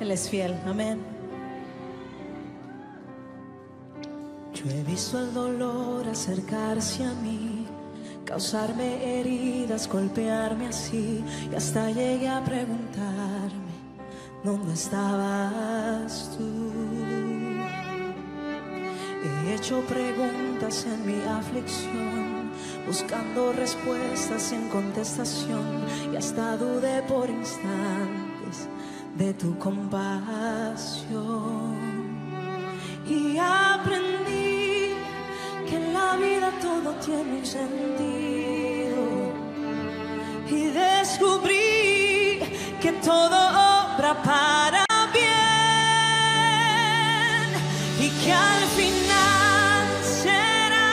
Él es fiel, amén. Yo he visto el dolor acercarse a mí, causarme heridas, golpearme así, y hasta llegué a preguntarme, ¿dónde estabas tú? He hecho preguntas en mi aflicción, buscando respuestas en contestación, y hasta dudé por instantes de tu compasión. Y aprendí que en la vida todo tiene un sentido, y descubrí que todo obra para bien, y que al final será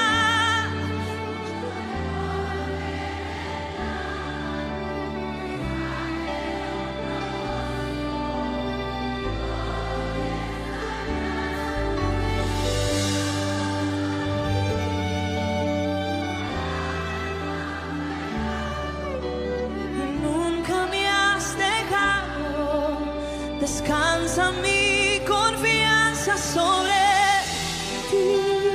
descansa mi confianza sobre ti.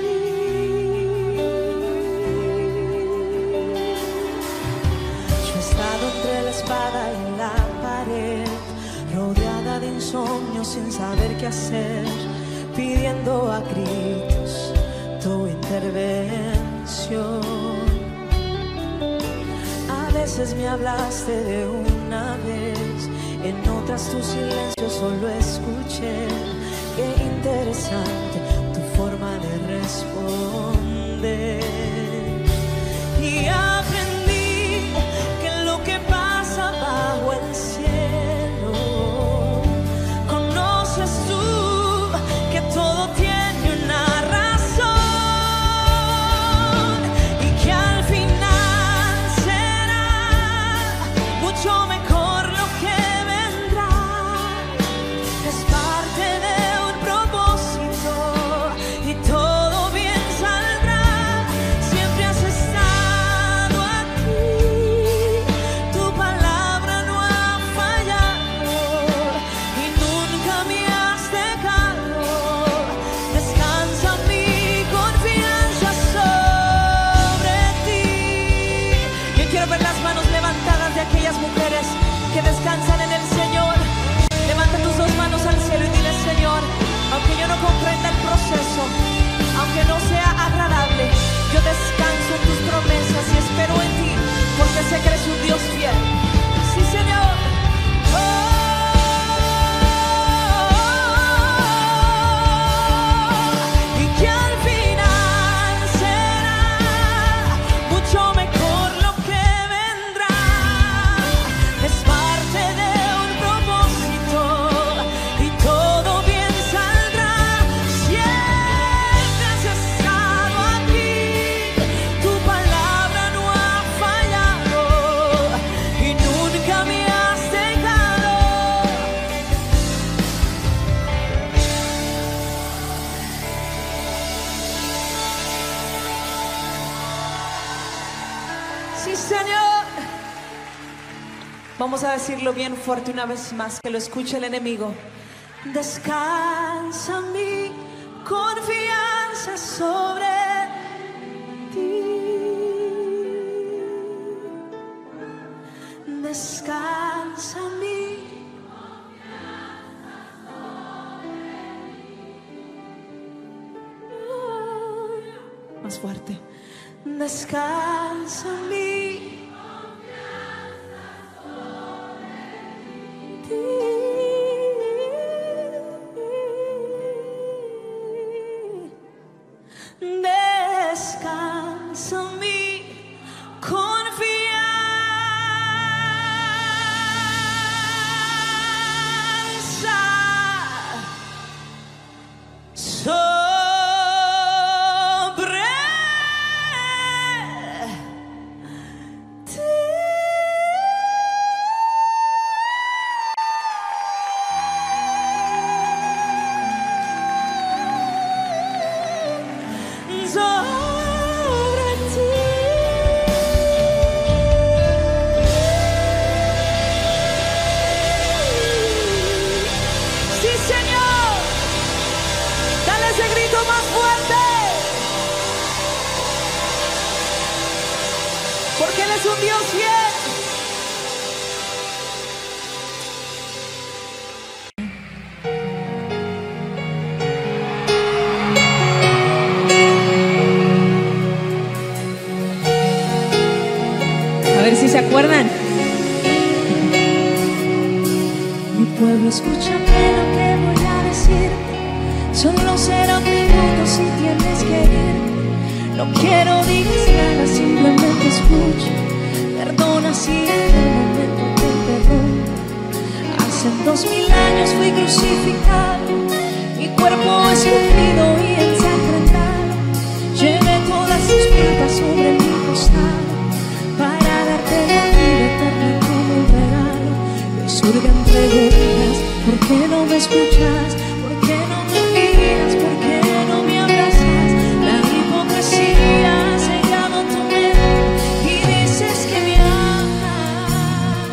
Yo he estado entre la espada y la pared, rodeada de insomnio sin saber qué hacer, pidiendo a gritos tu intervención. A veces me hablaste de una vez, en otras tu silencio solo escuché. Qué interesante tu forma de responder. Y aprendí que lo que pasa bajo el cielo, conoces tú que todo tiene una razón, y que al final será mucho mejor lo que que descansan en el Señor. Levanta tus dos manos al cielo y dile: Señor, aunque yo no comprenda el proceso, aunque no sea agradable, yo descanso en tus promesas y espero en ti, porque sé que eres un Dios fiel. Sí, Señor. Y que al final será mucho mejor lo que vendrá. Es parte de un propósito y todo bien saldrá. Siempre has estado aquí, tu palabra no ha fallado y nunca me has dejado. Sí, Señor. Vamos a decirlo bien fuerte una vez más, que lo escuche el enemigo. Descansa mi confianza sobre ti. Descansa mi confianza sobre ti. Más fuerte. Descansa mi descansa mi confianza sobre eres un Dios fiel. A ver si se acuerdan. Mi pueblo, escúchame lo que voy a decirte. Solo serán minutos si tienes que irte. No quiero digas nada, simplemente escucha. Perdona si en el momento te perdono. Hace 2000 años fui crucificado, mi cuerpo esculpido y ensangrentado. Llevé todas tus culpas sobre mi costado para darte la vida eterna como un regalo. Me surgen preguntas, ¿por qué no me escuchas? ¿Por qué no me miras? ¿Por qué no me abrazas? La hipocresía ha sellado tu mente y dices que me amas.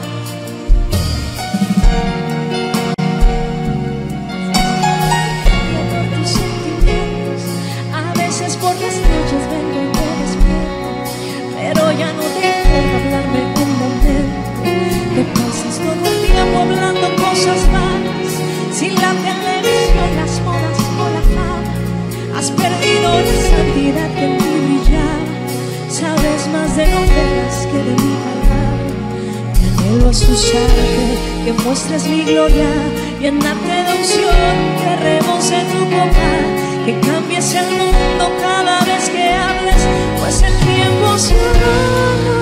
Por tus sentimientos, a veces por las noches vengo y te despierto, pero ya no te importa hablarme un momento. Te pasas todo el tiempo hablando cosas malas, sin la televisión, las modas o la fama. Has perdido la santidad que en ti brillaba. Sabes más de novelas que de mi palabra. Mi anhelo es usarte, que muestres mi gloria, llenarte de unción, que rebose tu copa, que cambies el mundo cada vez que hables, pues el tiempo se va.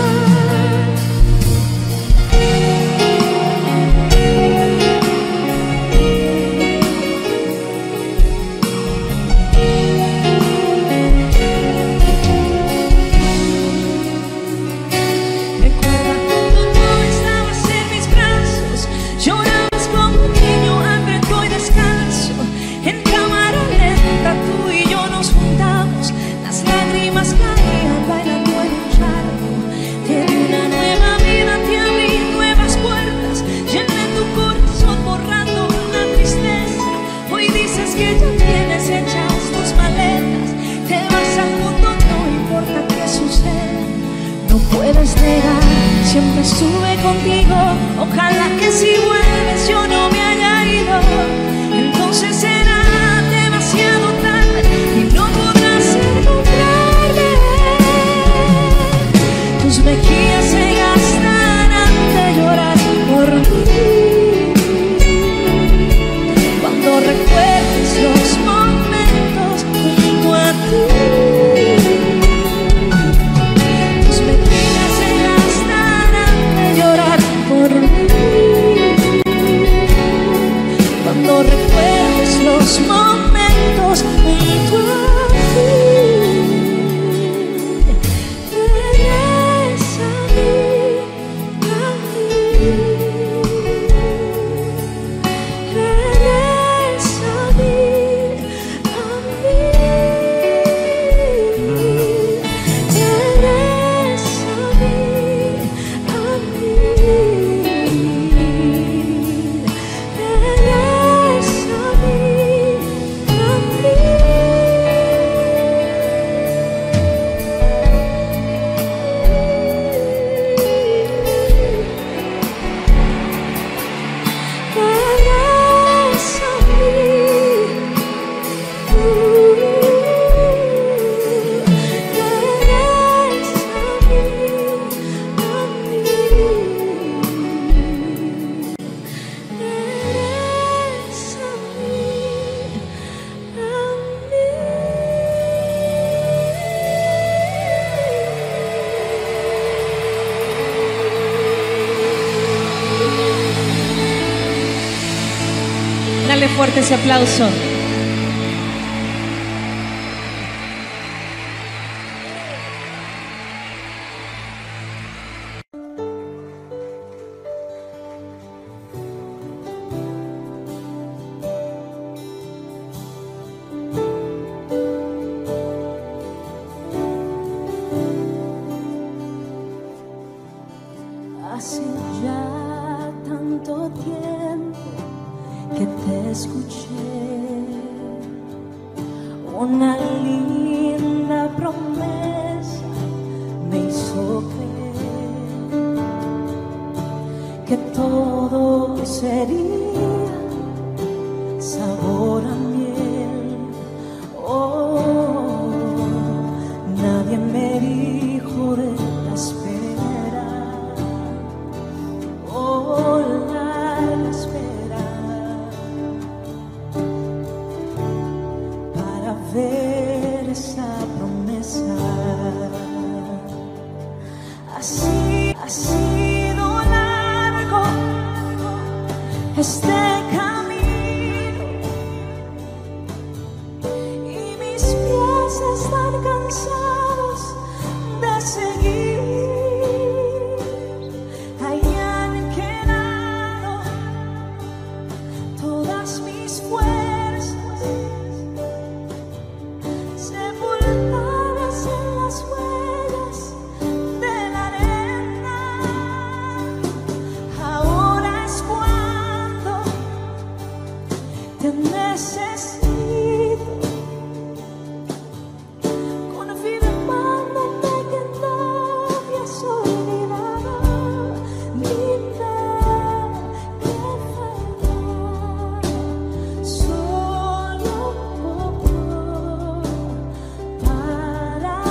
Siempre estuve contigo, ojalá que si vuelves yo no me haya ido. Entonces será demasiado tarde y no podrás encontrarme. Tus mejillas se gastarán de llorar por mí. Cuando recuerdes los momentos junto a ti. Cuando recuerdes los momentos junto a ti, regresa a mí, regresa a mí, Dale fuerte ese aplauso. Hace ya tanto tiempo que te escuché, una linda promesa me hizo creer sería sabor a miel. Oh, nadie me dijo de la espera. Oh, la espera para ver esa promesa. Así ha sido largo este camino y mis pies están cansados de seguir. Hayan quedado todas mis fuerzas sepultadas en las huellas de la arena. Ahora es cuando te necesito, confirmándome que no me has olvidado. Dime que falta solo un poco para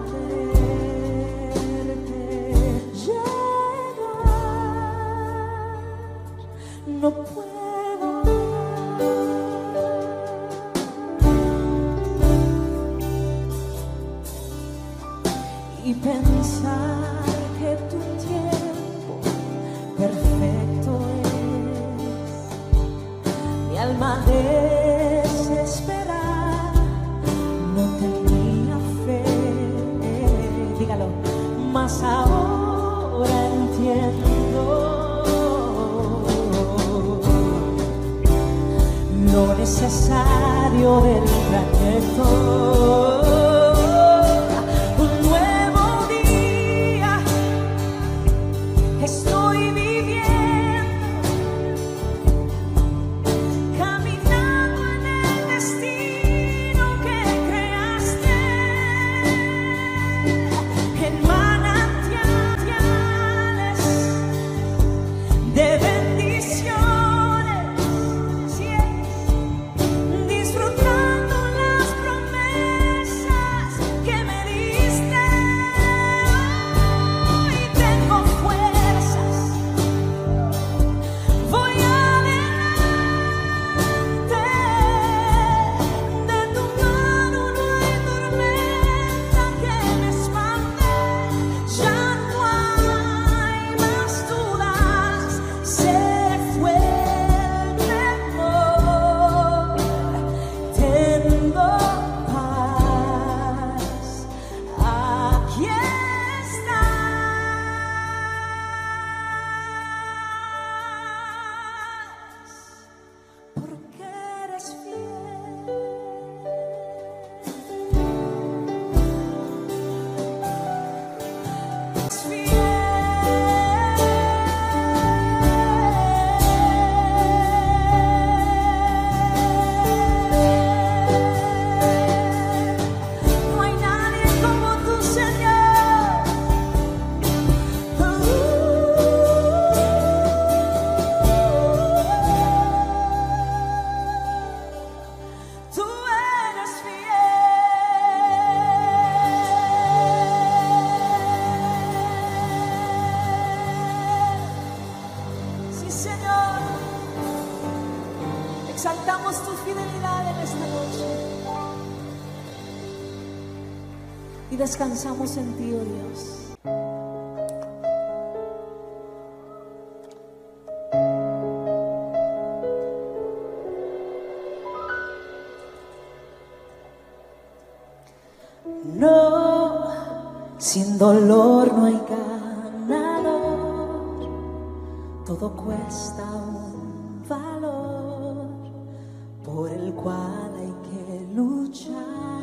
verte llegar. No puedo y pensar que tu tiempo perfecto es. Mi alma desesperada no tenía fe, dígalo, mas ahora entiendo lo necesario del trayecto. Un nuevo día estoy viviendo, caminando en el destino que creaste, en manantiales de bendiciones, sí es, disfrutando las promesas que me diste. Hoy tengo fuerzas, voy adelante, de tu mano no hay tormenta que me espante. Ya no hay más dudas, se fue el temor. Tengo paz, aquí estás, porque eres fiel. No hay nadie como tú, Señor. Tú eres fiel. Sí, Señor. Exaltamos tu fidelidad en esta noche y descansamos en ti, oh Dios. No, sin dolor no hay ganador, todo cuesta un valor por el cual hay que luchar.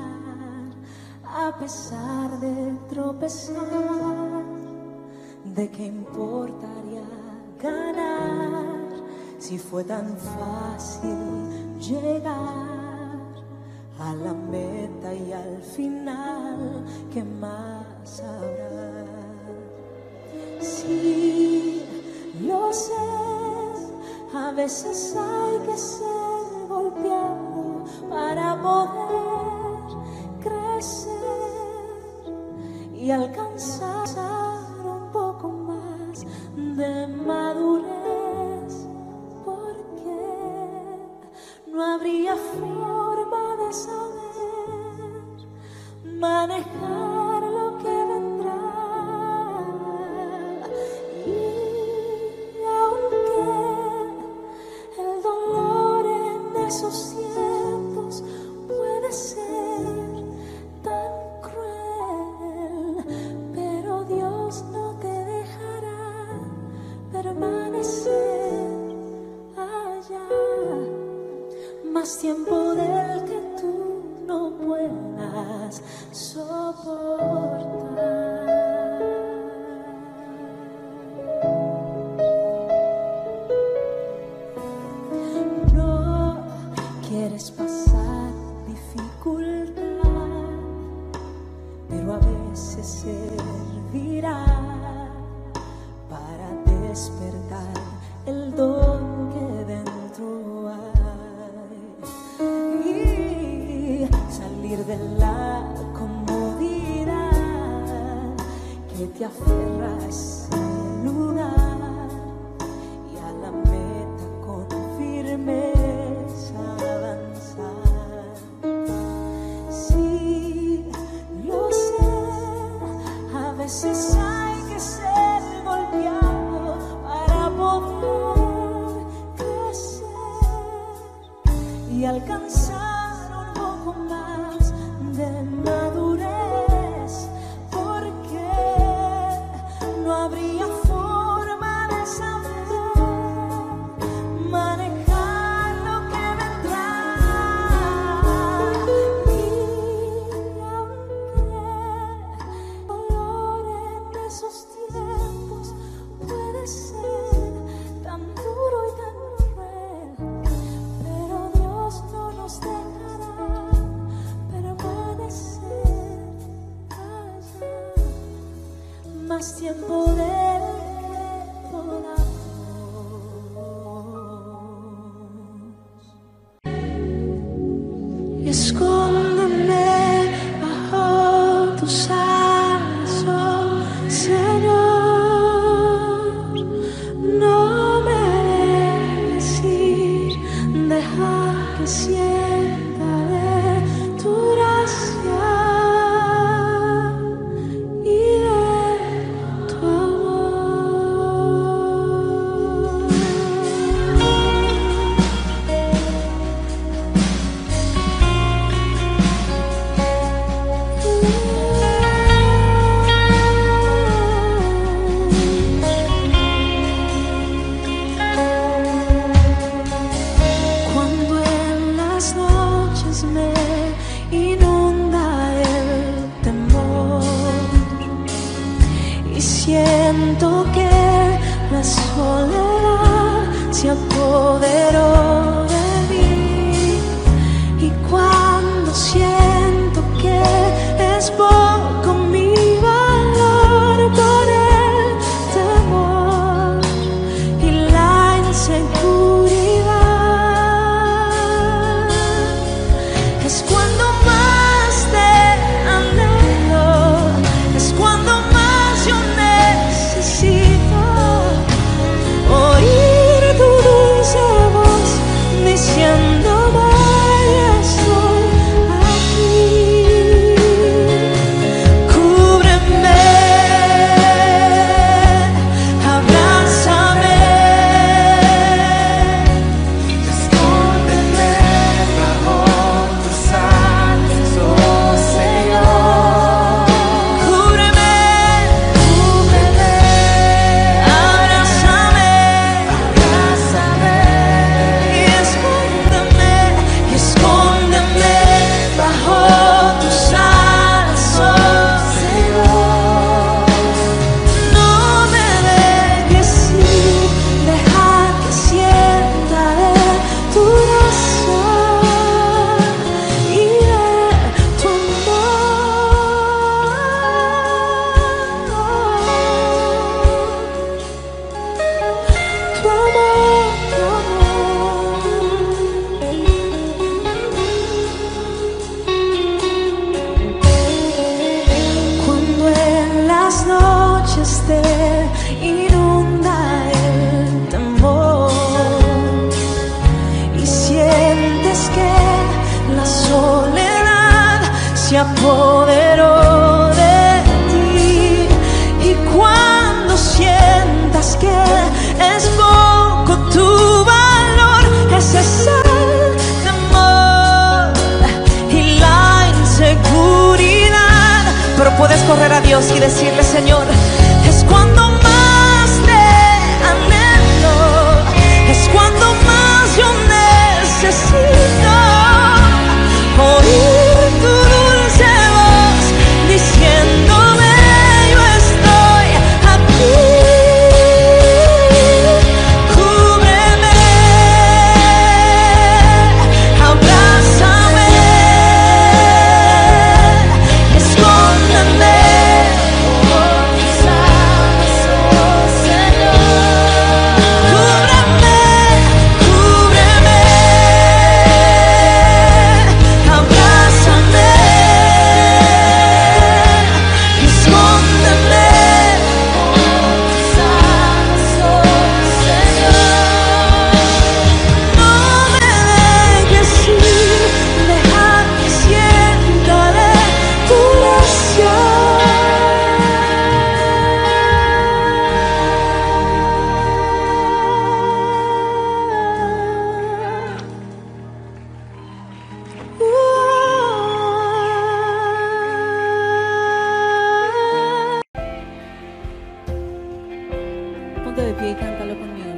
A pesar de tropezar, ¿de qué importaría ganar si fue tan fácil llegar a la meta y al final? ¿Qué más habrá? Sí, lo sé, A veces hay que ser golpeado para poder crecer y alcanzar un poco más de madurez, porque no habría forma de saber manejar lo que vendrá. Y aunque el dolor en esos tiempos puede ser tan cruel, pero Dios no te dejará permanecer allá más tiempo del que tú no puedas soportar. No quieres pasar dificultad, pero a veces servirá para despertar el don que dentro hay y salir de la comodidad que te aferra a ese lugar y a la meta con firmeza avanzar. Sí, lo sé, a veces hay que ser golpeado para poder crecer y alcanzar un poco más de madurez, porque no habría forma de saber manejar lo que vendrá. Y aunque el dolor en esos tiempos puede ser tan duro y tan cruel, pero Dios no nos dejará permanecer allá más tiempo del que podamos. Escóndeme bajo tus alas, oh Señor. No me dejes ir, deja que sienta de tu gracia y de tu amor. Cuando en las noches me inunda el temor y siento que la soledad se apoderó de mí, y cuando siento que es poco mi valor por el temor y la inseguridad, es cuando más te anhelo, es cuando más yo necesito oír tu dulce voz se apoderó de ti. Y cuando sientas que es poco tu valor, ese es el temor y la inseguridad, pero puedes correr a Dios y decirle: Señor, es cuando más te anhelo, es cuando más yo necesito oír tu dulce voz diciéndome: yo estoy aquí. Cúbreme, abrázame, escóndeme por tus alas, oh Señor. Cúbreme, cúbreme, abrázame, escóndeme por tus alas, oh Señor. No me dejes ir, deja que sienta de tu gracia. Ponte de pie y cántalo conmigo.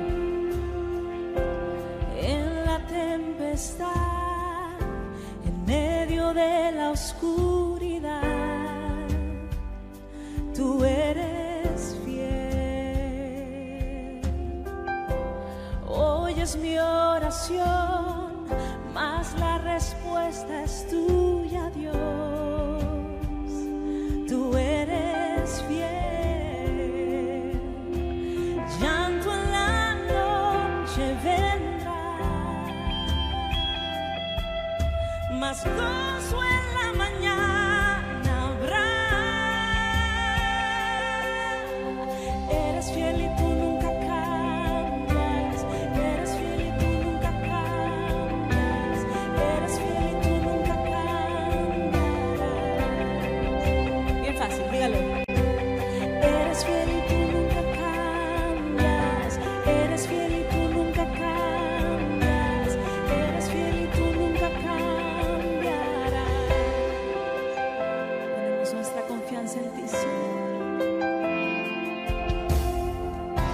En la tempestad, en medio de la oscuridad, tú eres fiel. Oyes mi oración, mas la respuesta es tuya, Dios. Tú eres fiel. Llanto en la noche vendrá, mas gozo en la mañana habrá. Eres fiel y tú nunca cambias. Eres fiel y tú nunca cambias. Eres fiel y tú nunca cambiarás. Bien fácil, dígalo. Eres fiel y tú nunca cambias. Eres fiel y tú nunca cambias. Eres fiel y tú nunca cambiarás. Ponemos nuestra confianza en ti, Señor.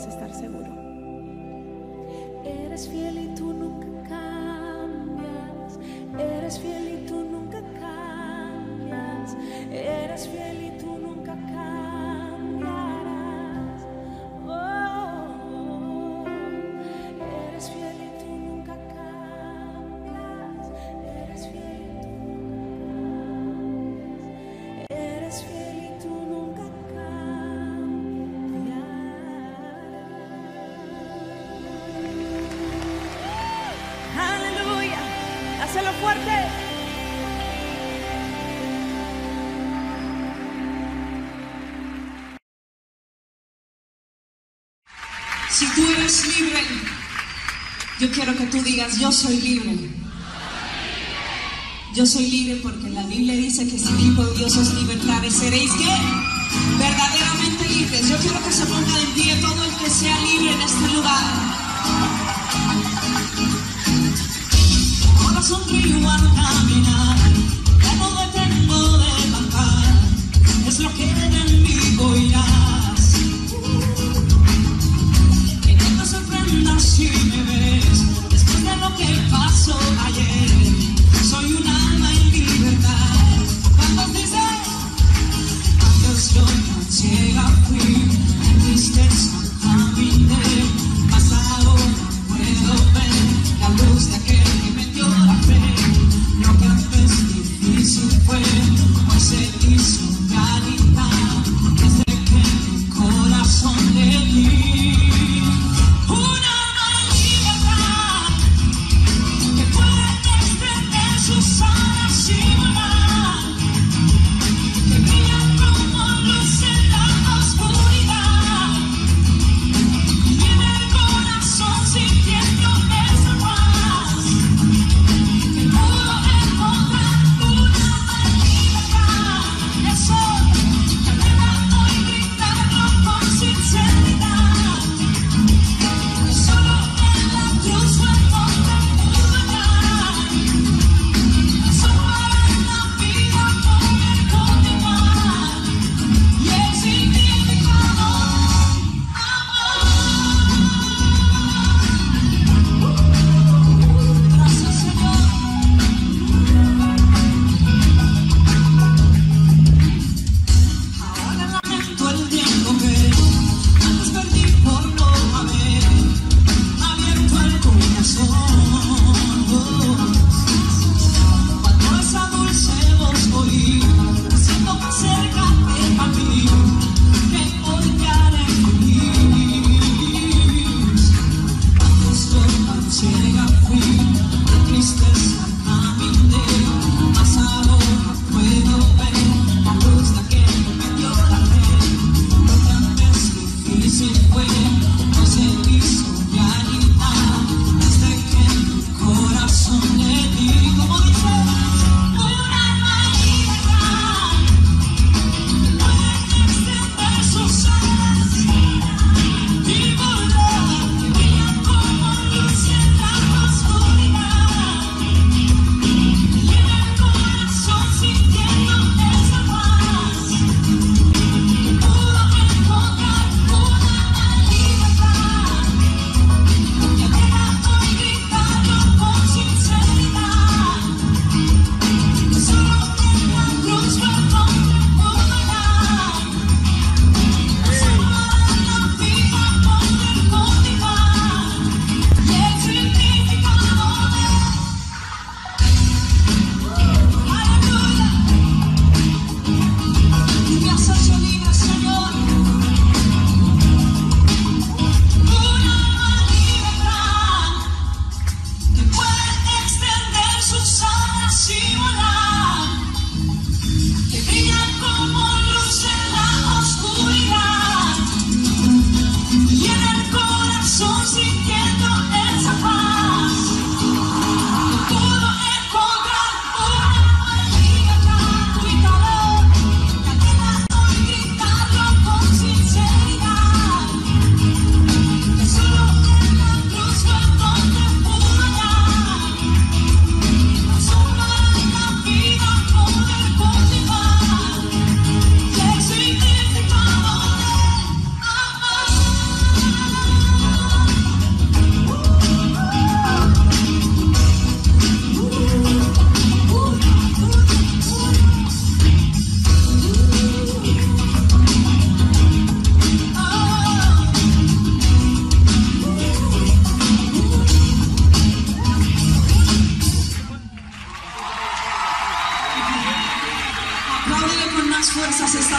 puedes estar seguro. Eres fiel y tú nunca cambias. Eres fiel y tú nunca cambias. Eres fiel y tú nunca cambiarás. Oh, eres fiel y tú nunca cambias. Eres fiel y tú nunca cambias. Eres fiel y tú nunca cambiarás. Aleluya. Hazlo fuerte. Si tú eres libre, yo quiero que tú digas: yo soy libre. Yo soy libre porque la Biblia dice que si el Hijo de Dios os libertare, seréis ¿qué? Verdaderamente libres. Yo quiero que se ponga en pie todo el que sea libre en este lugar. Ahora sonrío al caminar, ya no detengo de cantar, es lo que de mí oirás. Que no te sorprendas si me ves, después de lo que pasó ayer, soy un alma en libertad. Cuando dices, antes yo tan ciega fui, en tristeza caminé, mas ahora puedo ver la luz de aquel que me dio la fe. Lo que antes difícil fue, hoy se hizo realidad, desde que mi corazón le di. Un alma en libertad, que puede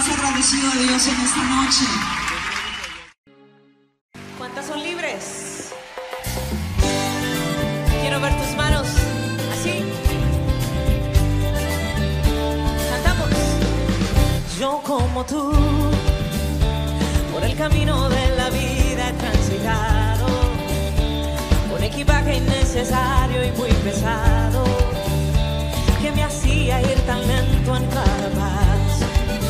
has agradecido a Dios en esta noche? ¿Cuántas son libres? Quiero ver tus manos. Así. Cantamos. Yo como tú, por el camino de la vida he transitado, un equipaje innecesario y muy pesado, que me hacía ir tan lento en cada paso.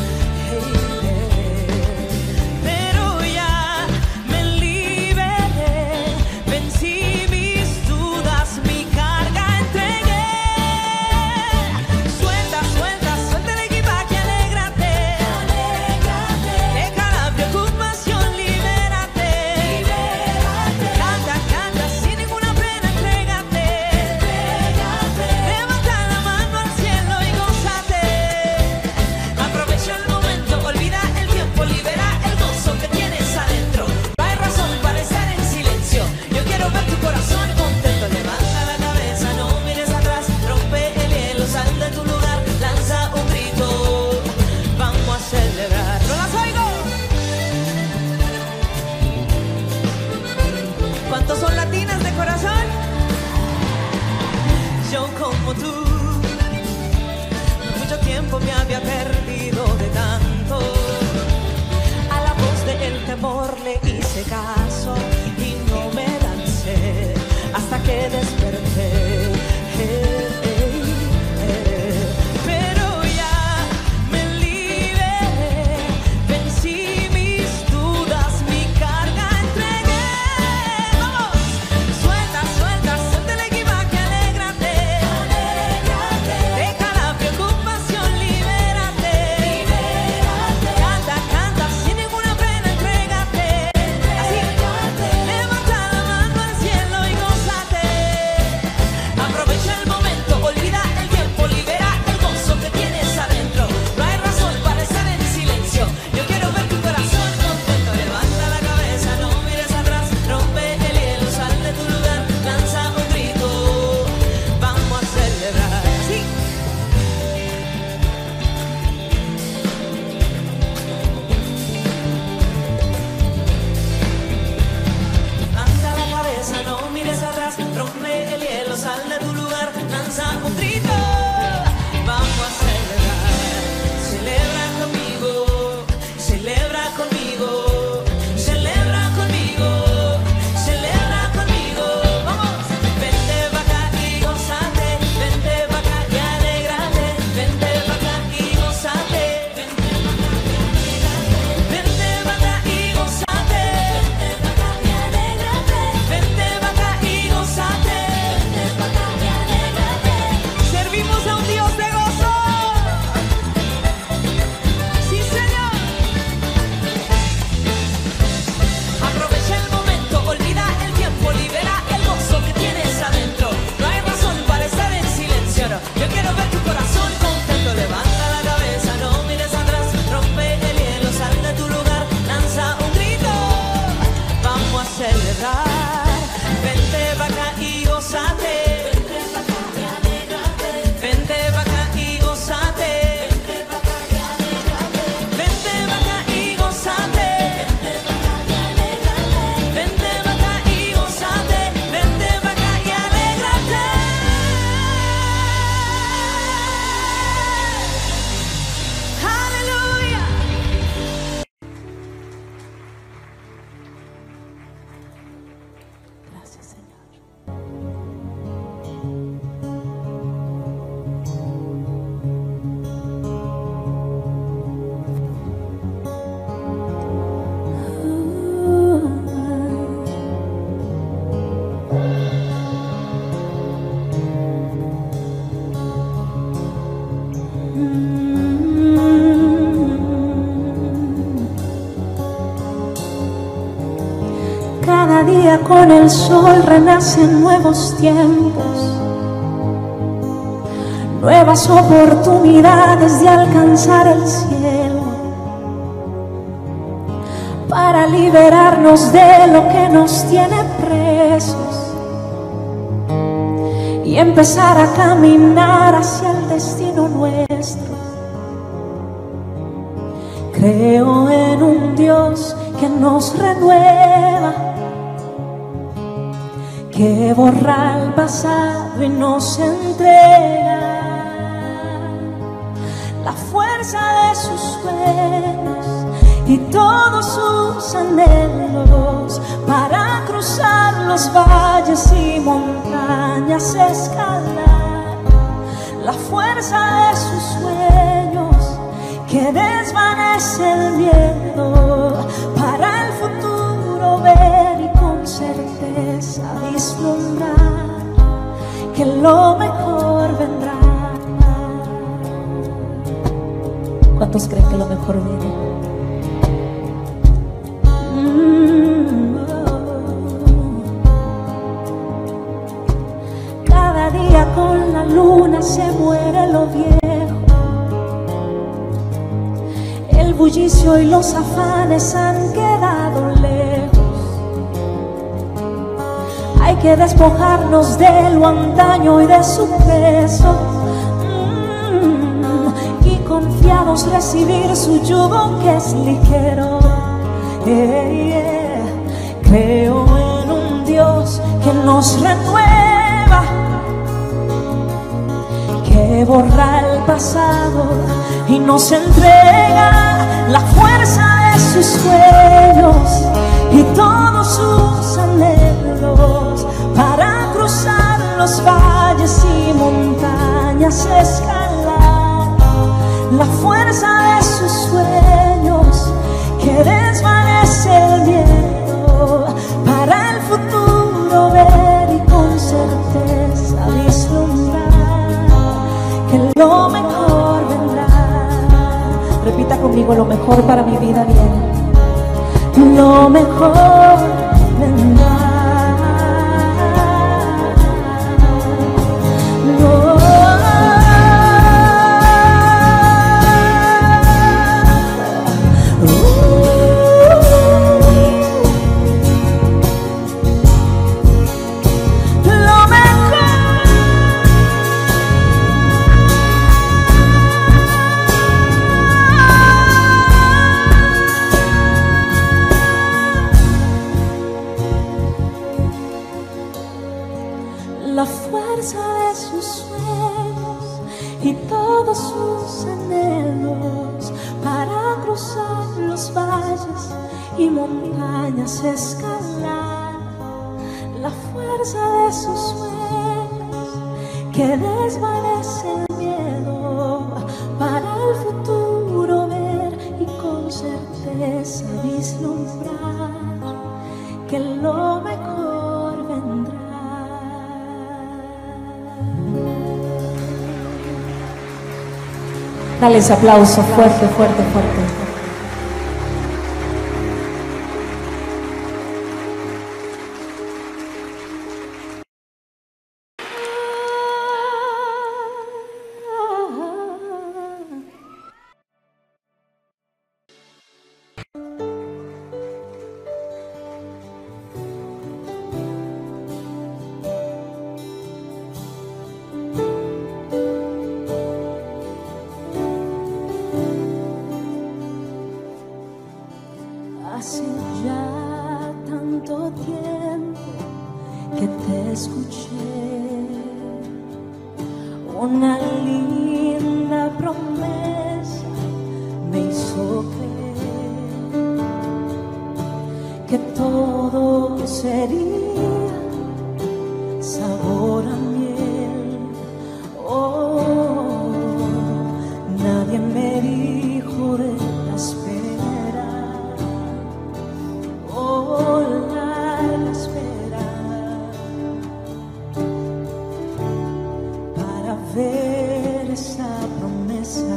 Pero ya me liberé, vencí mis dudas, mi carga entregué. Suelta, suelta, suelta el equipaje, alégrate. Deja la preocupación, libérate. Canta, canta, sin ninguna pena, entrégate. Levanta la mano al cielo y gózate. Aprovecha el momento, olvida el tiempo, libera el gozo que tienes adentro. No hay razón para estar en silencio. Yo quiero ver tu corazón contento. Levanta la cabeza, no mires atrás. Rompe el hielo, sal de tu lugar. Lanza un grito, vamos a celebrar. ¡No las oigo! ¿Cuántos son latinas de corazón? Yo como tú, mucho tiempo me había perdido de tanto. A la voz del temor le hice caso y no me lancé hasta que desperté. Pero ya me liberé, vencí mis dudas, mi carga entregué. ¡Vamos! Suelta, suelta, suelta el equipaje, alégrate. Deja la preocupación, libérate. Canta, canta, sin ninguna pena, entrégate. Así, levanta la mano al cielo y gózate. Aprovecha el momento, olvida el tiempo, libera el gozo que tienes adentro. No hay razón para estar en silencio. Yo quiero ver tu corazón contento. Levanta la cabeza, no mires atrás. Rompe el hielo, sal de tu lugar. Lanza un grito, vamos a celebrar. Sí. Levanta la cabeza, no mires atrás. Rompe el hielo, sal de tu lugar. Lanza un grito, vamos a celebrar. Celebra conmigo, celebra conmigo, celebra conmigo, celebra conmigo. Vamos, vente pa' acá y gózate, vente pa' acá y alégrate, vente pa' acá y gózate, vente pa' acá y gózate, vente pa' acá y gózate. Servimos a un Dios de gozo. Sí, Señor. Aprovecha el momento, olvida el tiempo, libera el gozo que tienes adentro. No hay razón para estar en silencio. No. Yo quiero ver tu corazón contento. Levanta la cabeza, no mires atrás. Rompe el hielo, sal de tu lugar. Lanza un grito, vamos a celebrar. Vente pa' acá y gózate. Vente pa' acá y gózate. Vente pa' acá y gózate. Vente pa' acá y gózate. Vente pa' acá y alégrate. Aleluya. Gracias, Señor. Cada día con el sol renacen nuevos tiempos, nuevas oportunidades de alcanzar el cielo, para liberarnos de lo que nos tiene presos y empezar a caminar hacia el destino nuestro. Creo en un Dios que nos renueva, que borra el pasado y nos entrega la fuerza de sus sueños y todos sus anhelos para cruzar los valles y montañas, escalar la fuerza de sus sueños que desvanece el miedo, para el futuro ver y con certeza vislumbrar que lo mejor vendrá. ¿Cuántos creen que lo mejor viene? Cada día con la luna se muere lo viejo, el bullicio y los afanes han quedado lejos. Hay que despojarnos de lo antaño y de su peso, y confiados recibir su yugo que es ligero. Creo en un Dios que nos renueva, que borra el pasado y nos entrega la fuerza de sus sueños y todos sus anhelos para cruzar los valles y montañas, escalar la fuerza de sus sueños que desvanece el miedo, para el futuro ver y con certeza vislumbrar que lo mejor vendrá. Repita conmigo: lo mejor para mi vida viene, lo mejor vendrá. La fuerza de sus sueños y todos sus anhelos para cruzar los valles y montañas, escalar la fuerza de sus sueños que desvanece el miedo, para el futuro ver y con certeza vislumbrar que lo mejor vendrá. Dale ese aplauso fuerte, fuerte, fuerte. Hace ya tanto tiempo que te escuché, una linda promesa me hizo creer que todo sería sabor a miel. Oh, nadie me dijo de la espera. La espera para ver esa promesa.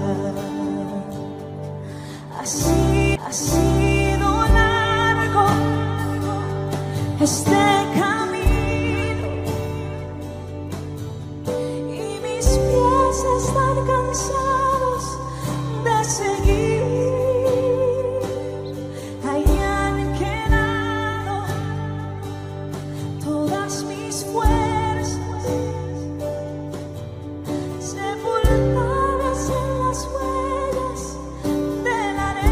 Así ha sido largo este camino y mis pies están cansados de seguir. Sepultadas en las huellas de la arena.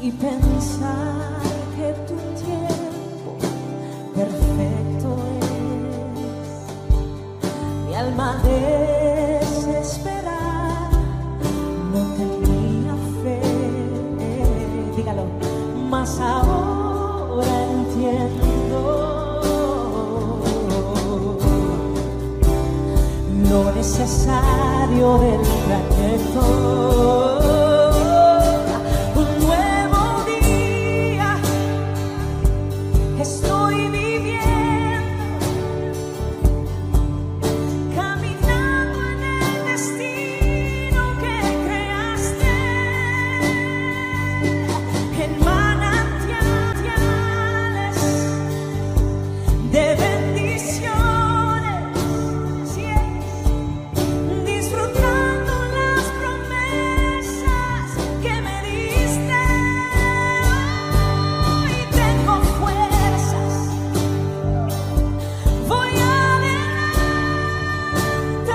y pensar que tu tiempo perfecto es. Mi alma desesperada no tenía fe, dígalo, mas ahora entiendo lo necesario del trayecto. Un nuevo día estoy viviendo, caminando en el destino que creaste, en manantiales de bendiciones, sí, disfrutando las promesas que me diste. Hoy tengo fuerzas, voy adelante,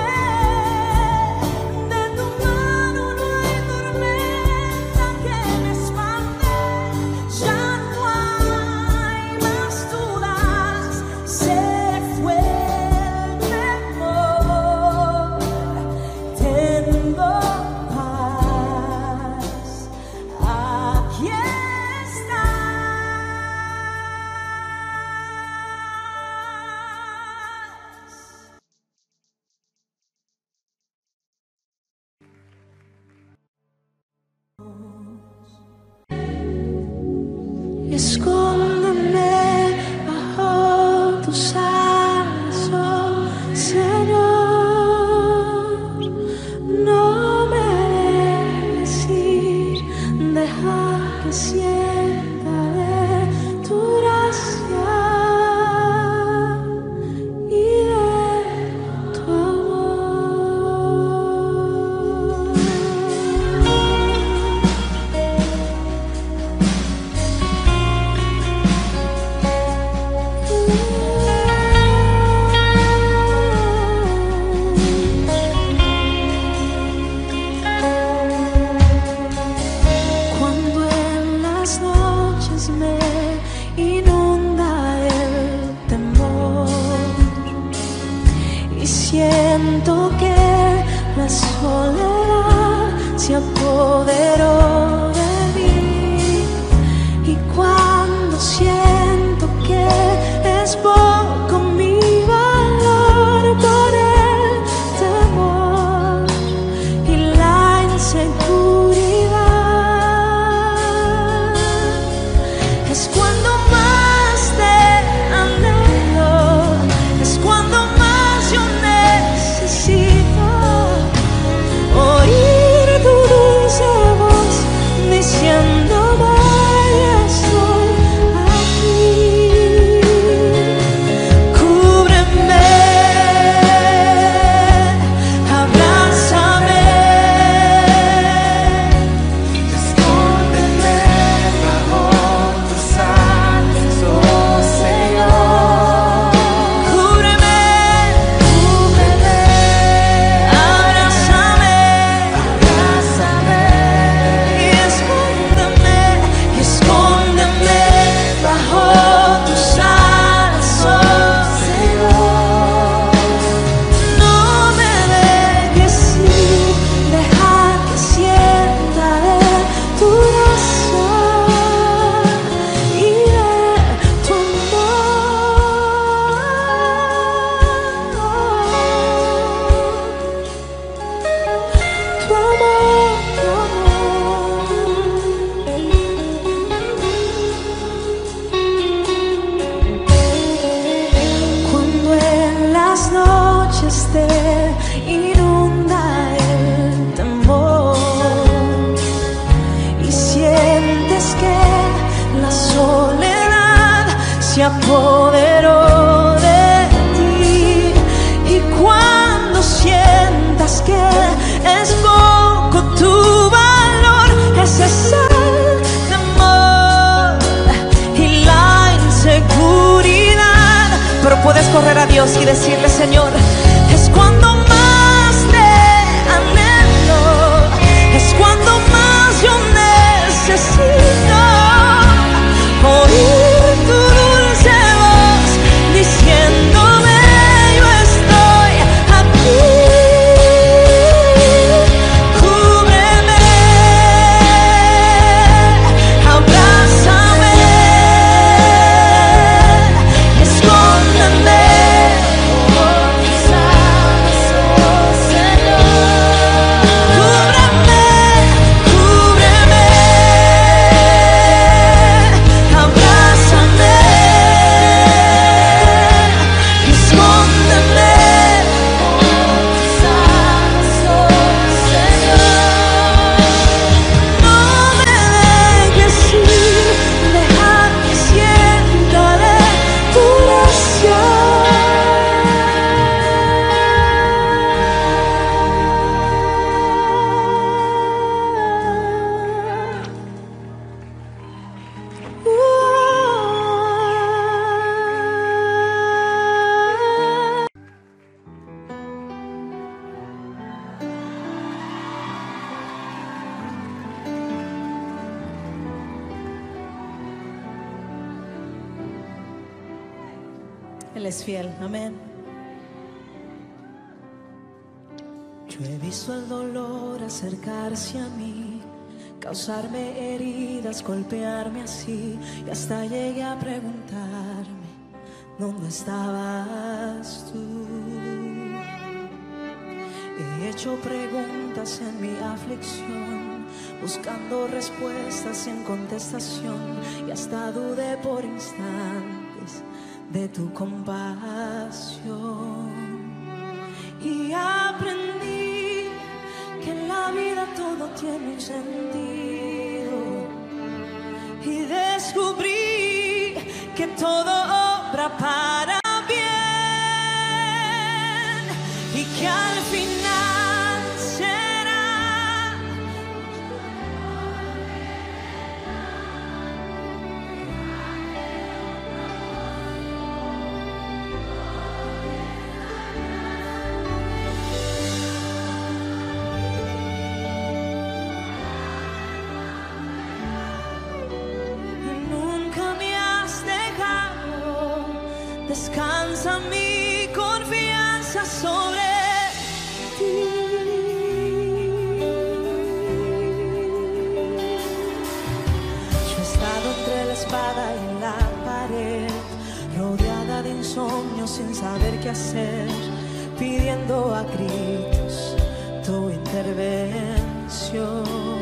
de tu mano no hay tormenta que me espante, ya no hay más dudas, se fue el temor, tengo paz, aquí estás. Escóndeme bajo tus alas, oh Señor, no me dejes ir, deja que sienta de tu gracia y de tu Cuando en las noches me inunda el temor y siento que la soledad se apoderó de mí, y cuando siento que es poco mi valor por el temor y la inseguridad, es cuando más te anhelo, es cuando más yo necesito oír tu dulce voz diciéndome estoy aquí. Cúbreme, abrázame, Escóndeme bajo tus alas, oh Señor. cúbreme, abrázame, y escóndeme bajo tus alas, oh Señor. No me dejes ir, deja que sienta de tu gracia y de tu Cuando en las noches te inunda el temor y sientes que la soledad se apoderó de ti, y cuando sientas que es poco tu valor, ese es el temor y la inseguridad, pero puedes correr a Dios y decirle: Señor, es cuando más te anhelo, es cuando más yo necesito Él es fiel, amén. Yo he visto el dolor acercarse a mí, causarme heridas, golpearme así, y hasta llegué a preguntarme, ¿dónde estabas tú? He hecho preguntas en mi aflicción, buscando respuestas en contestación, y hasta dudé por instantes de tu compasión. Y aprendí que en la vida todo tiene un sentido, y descubrí que todo obra para bien, y que al final será descansa mi confianza sobre ti. Yo he estado entre la espada y la pared, rodeada de insomnio sin saber qué hacer, pidiendo a gritos tu intervención.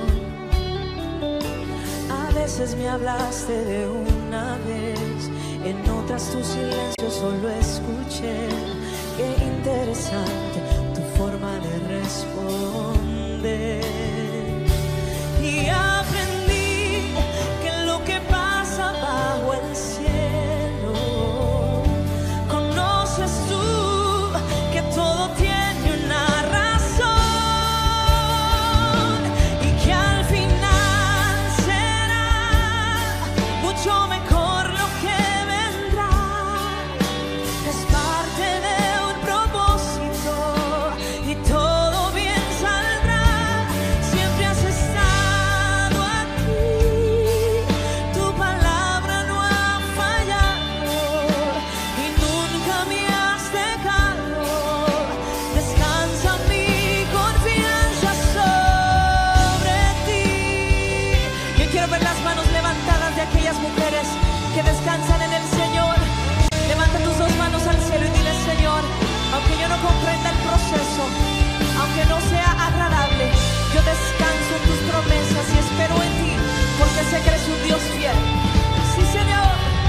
A veces me hablaste de una vez, en otras tu silencio solo escuché. Qué interesante tu forma de responder. Y aprendí que lo que pasa bajo el cielo, conoces tú que todo tiene una razón, y que al final será mucho mejor lo que mujeres que descansan en el Señor. Levanta tus dos manos al cielo y dile: Señor, aunque yo no comprenda el proceso, aunque no sea agradable, yo descanso en tus promesas y espero en ti, porque sé que eres un Dios fiel. Sí, Señor.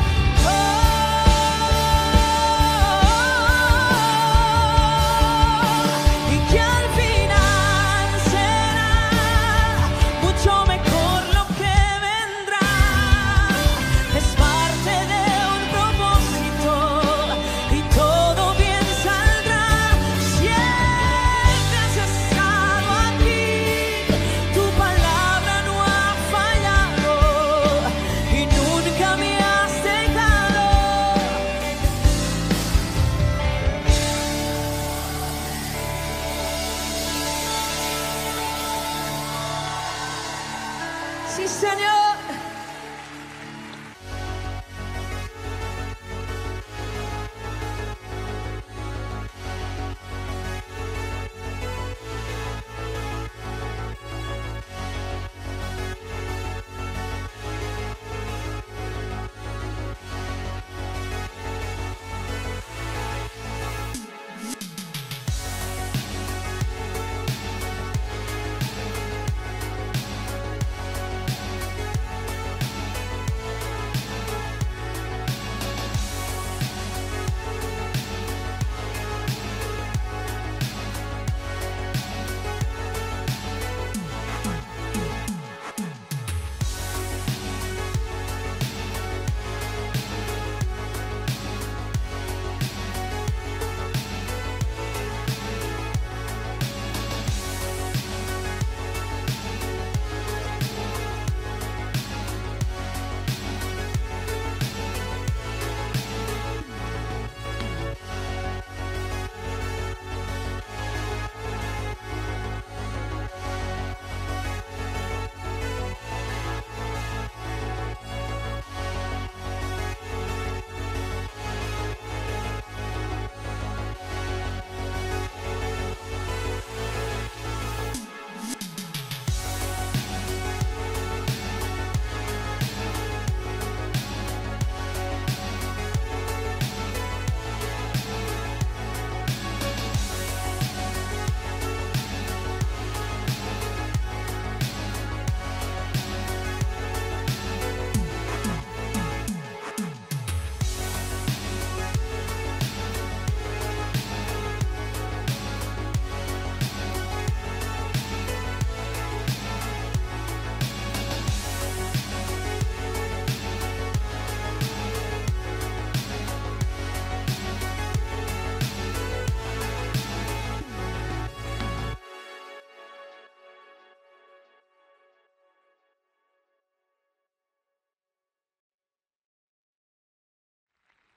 Y que al final será mucho mejor lo que vendrá. Es parte de un propósito y todo bien saldrá. Siempre has estado aquí, tu palabra no ha fallado y nunca me has dejado. Sí, Señor.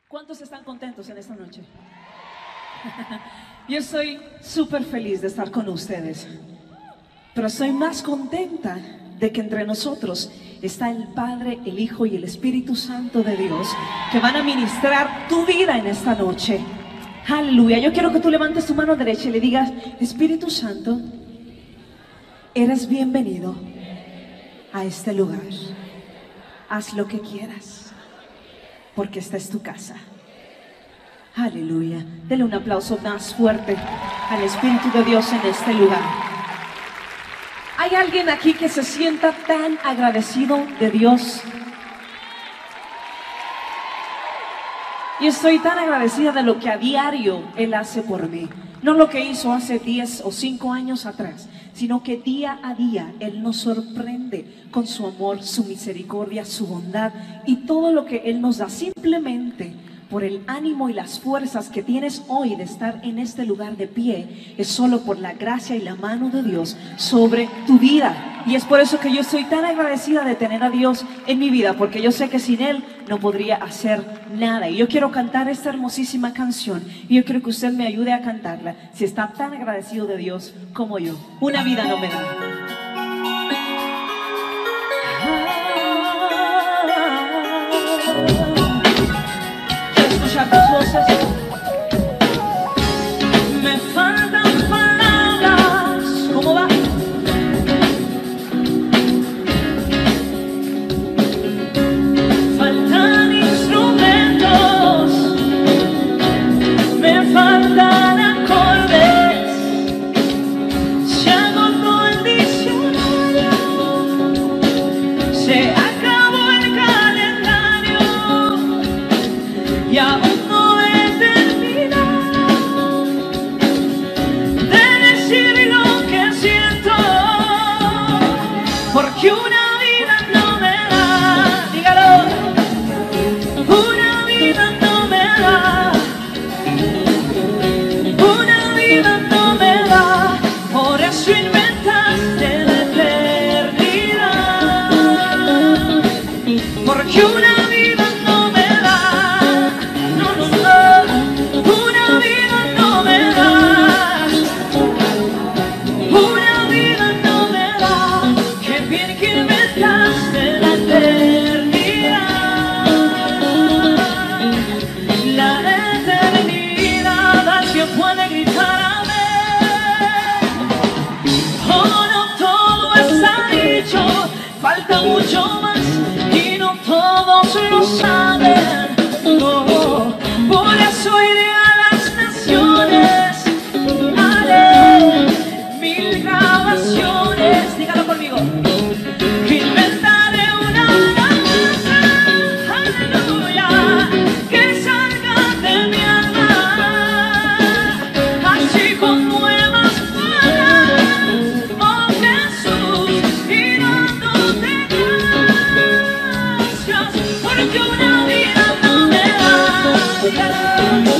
¿Cuántos están contentos en esta noche? Yo estoy súper feliz de estar con ustedes, pero estoy más contenta de que entre nosotros está el Padre, el Hijo y el Espíritu Santo de Dios, que van a ministrar tu vida en esta noche. Aleluya. Yo quiero que tú levantes tu mano derecha y le digas: Espíritu Santo, eres bienvenido a este lugar. Haz lo que quieras, porque esta es tu casa. Aleluya. Dele un aplauso más fuerte al Espíritu de Dios en este lugar. ¿Hay alguien aquí que se sienta tan agradecido de Dios? Y estoy tan agradecida de lo que a diario Él hace por mí. No lo que hizo hace 10 o 5 años atrás, sino que día a día Él nos sorprende con su amor, su misericordia, su bondad y todo lo que Él nos da, simplemente por el ánimo y las fuerzas que tienes hoy de estar en este lugar de pie. Es solo por la gracia y la mano de Dios sobre tu vida. Y es por eso que yo estoy tan agradecida de tener a Dios en mi vida, porque yo sé que sin Él no podría hacer nada. Y yo quiero cantar esta hermosísima canción, y yo quiero que usted me ayude a cantarla, si está tan agradecido de Dios como yo. Una vida no me da. Tus voces. Me faltan palabras. ¿Cómo va? Faltan instrumentos, me faltan acordes. Se agotó el diccionario, se acabó el calendario y aún porque una vida no me da, dígalo, una vida no me da, una vida no me da, por eso inventaste la eternidad, porque una vida no me da, no, no, no, una vida no me da, una vida no me da. Bien que inventaste la eternidad, alguien puede gritar amén. Oh, no todo está dicho, falta mucho más y no todos lo saben. Oh, por eso iré a las naciones, haré 1000 grabaciones, dígalo conmigo. Inventaré una alabanza, aleluya, que salga de mi alma, así con nuevas palabras, oh Jesús, y dándote gracias, porque una vida no me da.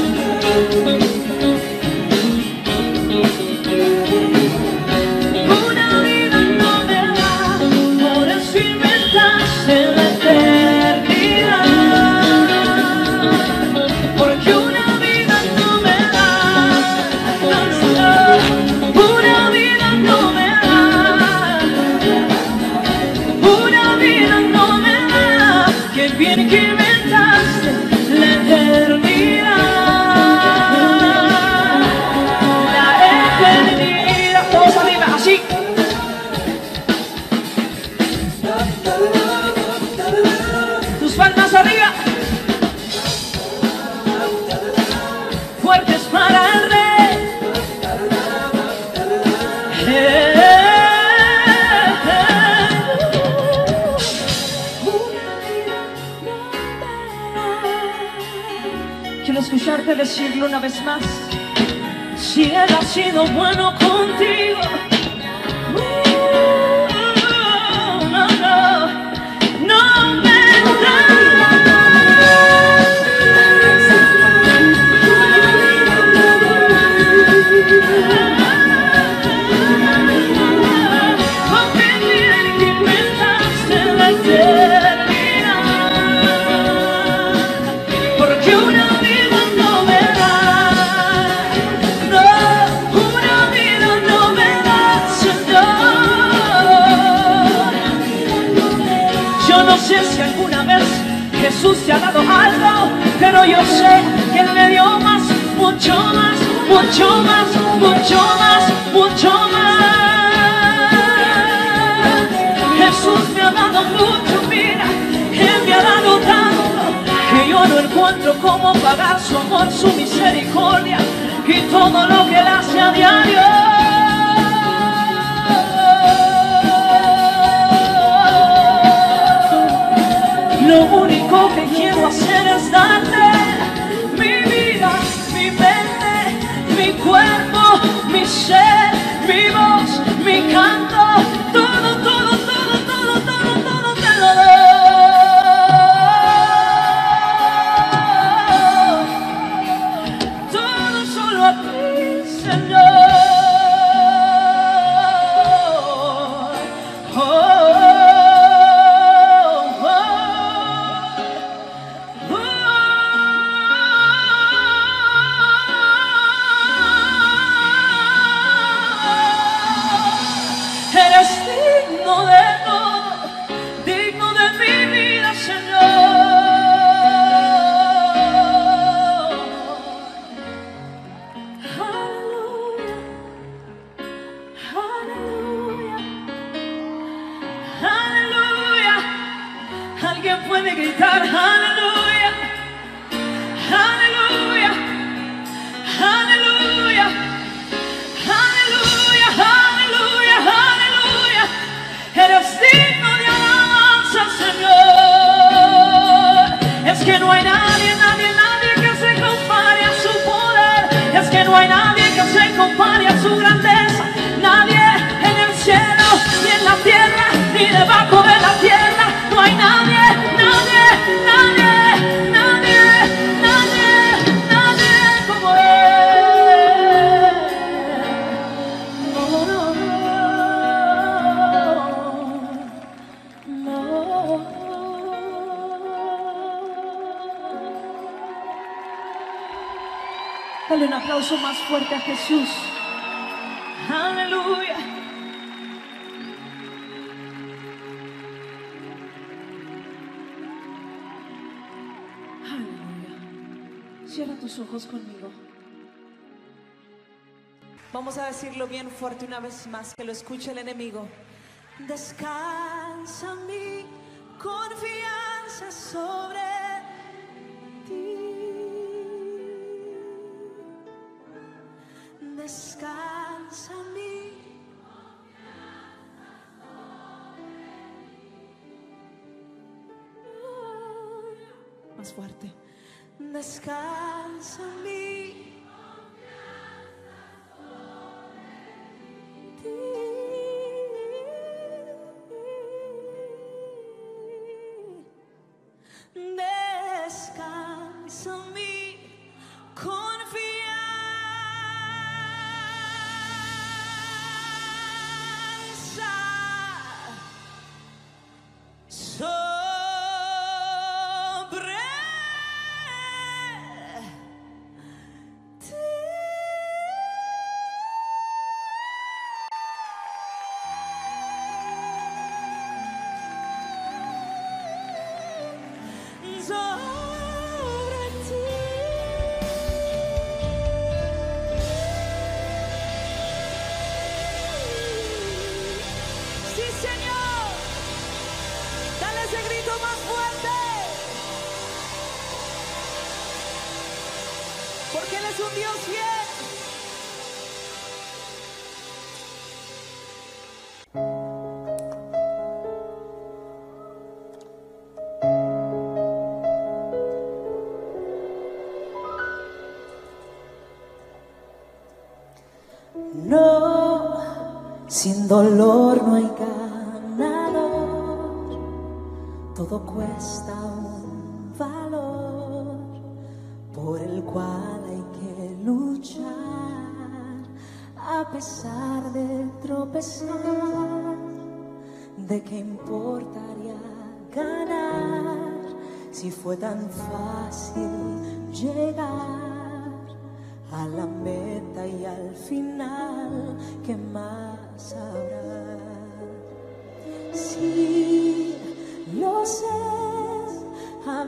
Bien que inventaste la eternidad, todos arriba, así. Tus palmas arriba, fuertes para el Rey. Quiero escucharte decirlo una vez más. Si Él ha sido bueno contigo, no, no, no me da. Porque bien que inventaste la eternidad, porque una Yo no sé si alguna vez Jesús te ha dado algo, pero yo sé que Él me dio más, mucho más, mucho más, mucho más, mucho más. Jesús me ha dado mucho, mira, Él me ha dado tanto, que yo no encuentro cómo pagar su amor, su misericordia y todo lo que Él hace a diario. Lo único que quiero hacer es darte mi vida, mi mente, mi cuerpo, mi ser, mi voz, mi canto, todo, todo, todo, todo, todo, todo te lo doy. Todo solo a ti, Señor. Alguien puede gritar aleluya, aleluya, aleluya, aleluya, aleluya, aleluya. Eres digno de alabanza, Señor. Es que no hay nadie, nadie, nadie que se compare a su poder. Es que no hay nadie que se compare a su grandeza. Nadie en el cielo, ni en la tierra, ni debajo de la tierra. No hay nadie, nadie, nadie, nadie, nadie, nadie como Él. No, no, no, no. Dale un aplauso más fuerte a Jesús. Aleluya. Cierra tus ojos conmigo. Vamos a decirlo bien fuerte una vez más, que lo escuche el enemigo. Descansa mi confianza sobre ti. Descansa mi confianza sobre ti. Más fuerte. Descansa mi confianza sobre ti. Descansa mi confianza sobre porque Él es un Dios fiel. No, sin dolor no hay ganador, todo cuesta un valor por el cual hay que luchar, a pesar de tropezar. ¿De qué importaría ganar si fue tan fácil llegar a la meta y al final? ¿Qué más habrá? Sí, lo sé.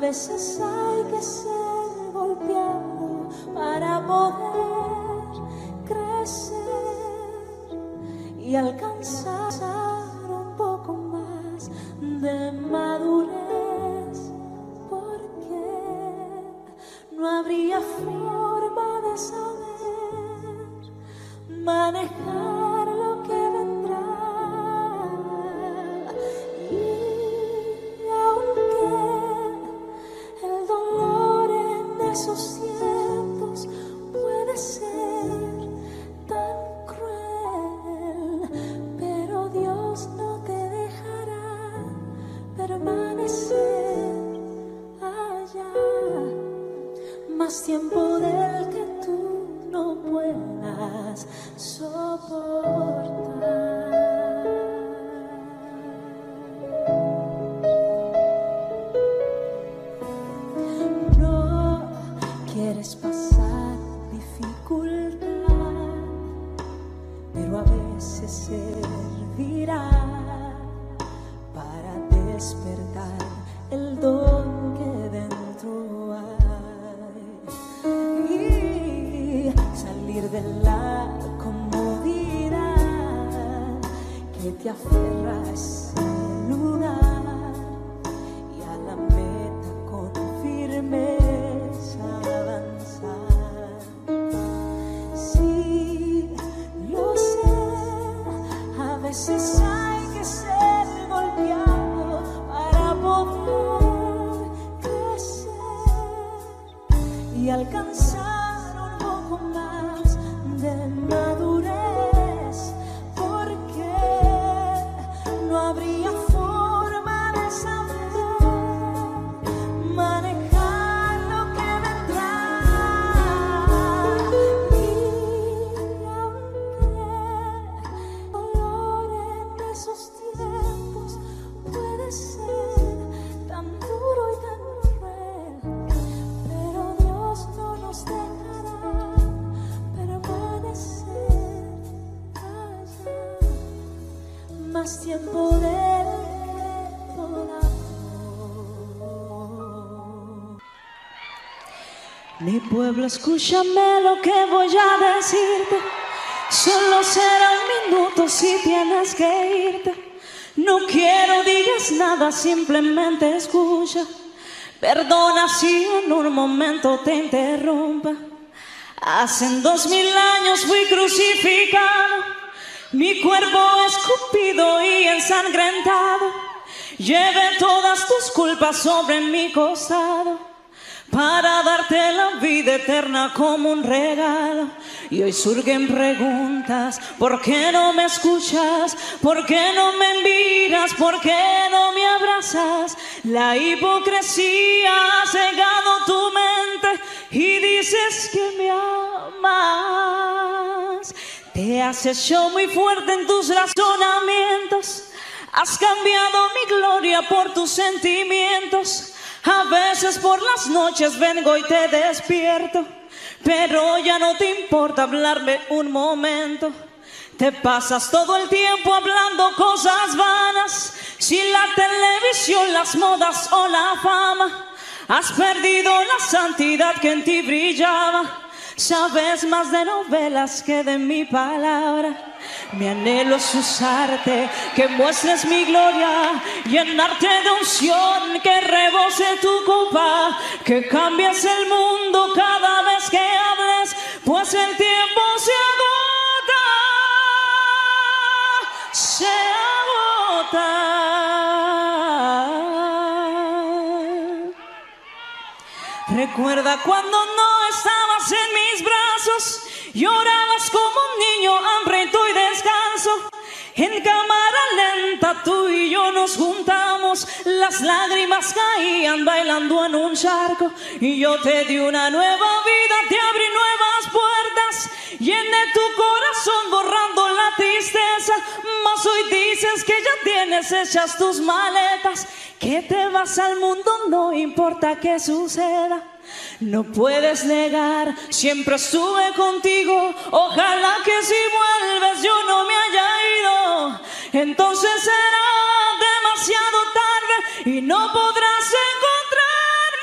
veces hay que ser golpeado para poder crecer y alcanzar un poco más de madurez, porque no habría forma de saber manejar lo que vendrá. Y aunque el dolor en esos tiempos puede ser tan cruel, pero Dios no te dejará permanecer allá más tiempo del que tú no puedas soportar. No quieres pasar dificultad, pero a veces servirá para despertar el don que dentro hay y salir de la comodidad que te aferra a ese lugar y a la meta con firmeza avanzar. Sí, lo sé, a veces hay que ser golpeado para poder crecer y alcanzar un poco más de madurez, porque no habría forma de saber manejar lo que vendrá. Y aunque el dolor en esos tiempos puede ser tan duro y tan cruel, pero Dios no nos dejará permanecer allá más tiempo del que podamos. Mi pueblo, escúchame lo que voy a decirte. Solo será un minuto si tienes que irte. No quiero digas nada, simplemente escucha. Perdona si en un momento te interrumpa. Hace 2000 años fui crucificado, mi cuerpo escupido y ensangrentado. Llevé todas tus culpas sobre mi costado para darte la vida eterna como un regalo. Y hoy surgen preguntas: ¿por qué no me escuchas? ¿Por qué no me miras? ¿Por qué no me abrazas? La hipocresía ha cegado tu mente y dices que me amas. Te has hecho muy fuerte en tus razonamientos, has cambiado mi gloria por tus sentimientos. A veces por las noches vengo y te despierto, pero ya no te importa hablarme un momento. Te pasas todo el tiempo hablando cosas vanas, sin la televisión, las modas o la fama. Has perdido la santidad que en ti brillaba. Sabes más de novelas que de mi palabra. Mi anhelo es usarte, que muestres mi gloria, llenarte de unción, que rebose tu copa, que cambies el mundo cada vez que hables, pues el tiempo se agota, se agota. Recuerda cuando no estabas en mis brazos, llorabas como un niño hambriento y descanso. En cámara lenta tú y yo nos juntamos, las lágrimas caían bailando en un charco. Y yo te di una nueva vida, te abrí nuevas puertas, llené tu corazón borrando la tristeza. Mas hoy dices que ya tienes hechas tus maletas, que te vas al mundo, no importa qué suceda. No puedes negar, siempre estuve contigo. Ojalá que si vuelves yo no me haya ido. Entonces será demasiado tarde y no podrás encontrarme.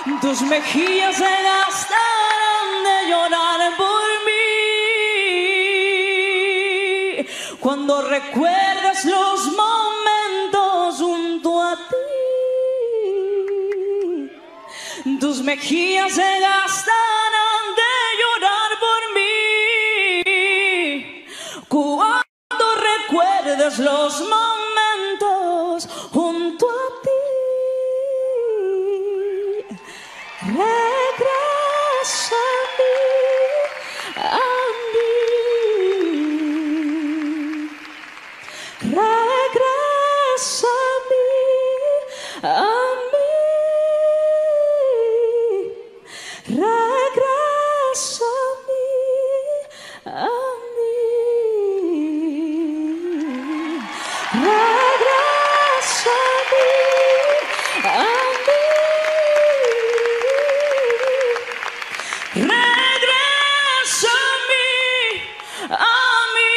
tus mejillas se gastarán de llorar por mí. Cuando recuerdes los momentos junto a ti, tus mejillas se gastarán de llorar por mí. Cuando recuerdes los momentos junto a ti, regresa a mí, regresa a mí, regresa a mí, regresa a mí. Regresa a mí,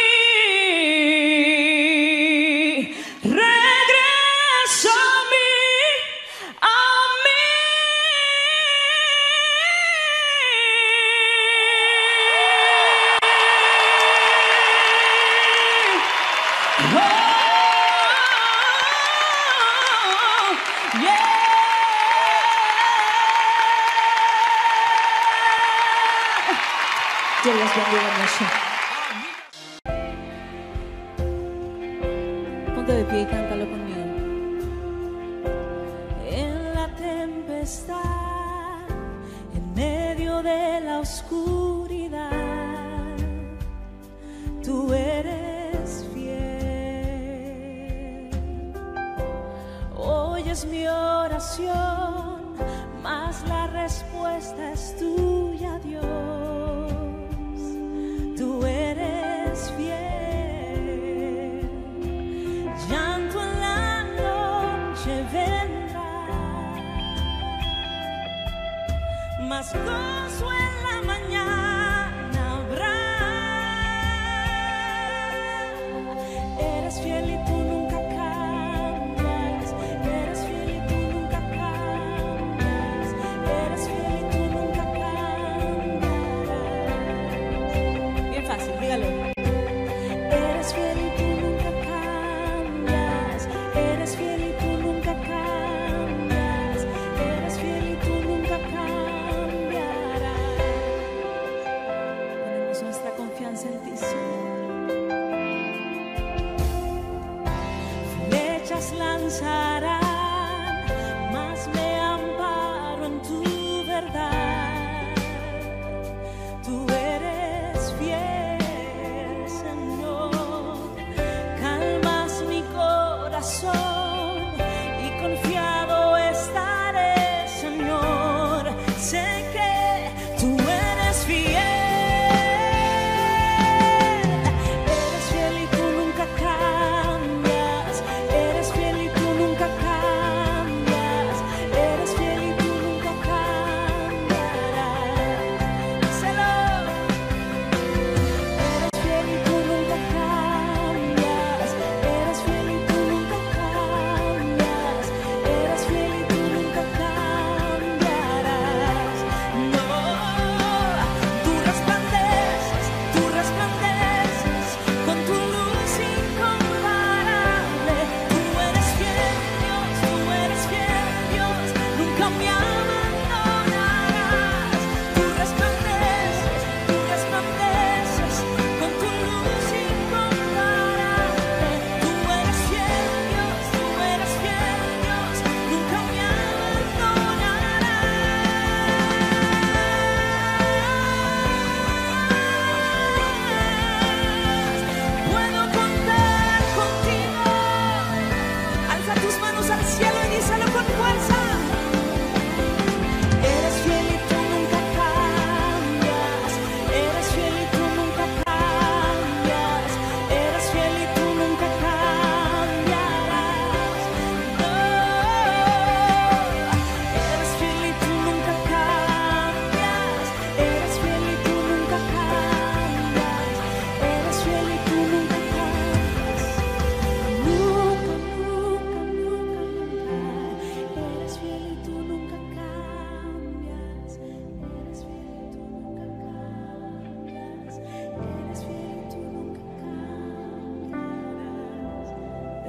regresa a mí, Oh, yeah. Dios los bendiga mucho. Ponte de pie y cántalo conmigo. En la tempestad, en medio de la oscuridad, tú eres fiel. Oyes mi oración, mas la respuesta es tuya, Dios. Tú eres fiel. Llanto en la noche vendrá, mas gozo en la mañana habrá. Eres fiel y tú nunca cambias. Eres fiel y tú nunca cambias. Eres fiel y tú nunca cambiarás. Bien fácil, dígalo. Eres fiel y tú nunca cambias. Eres fiel y tú nunca cambias. Eres fiel y tú nunca cambiarás. Ponemos nuestra confianza en ti, Señor. Flechas lanzarán, mas me amparo en tu verdad. Tú eres fiel, Señor. Calmas mi corazón y confiado estaré, Señor. Sé que tú eres fiel. Eres fiel y tú nunca cambias. Eres fiel y tú nunca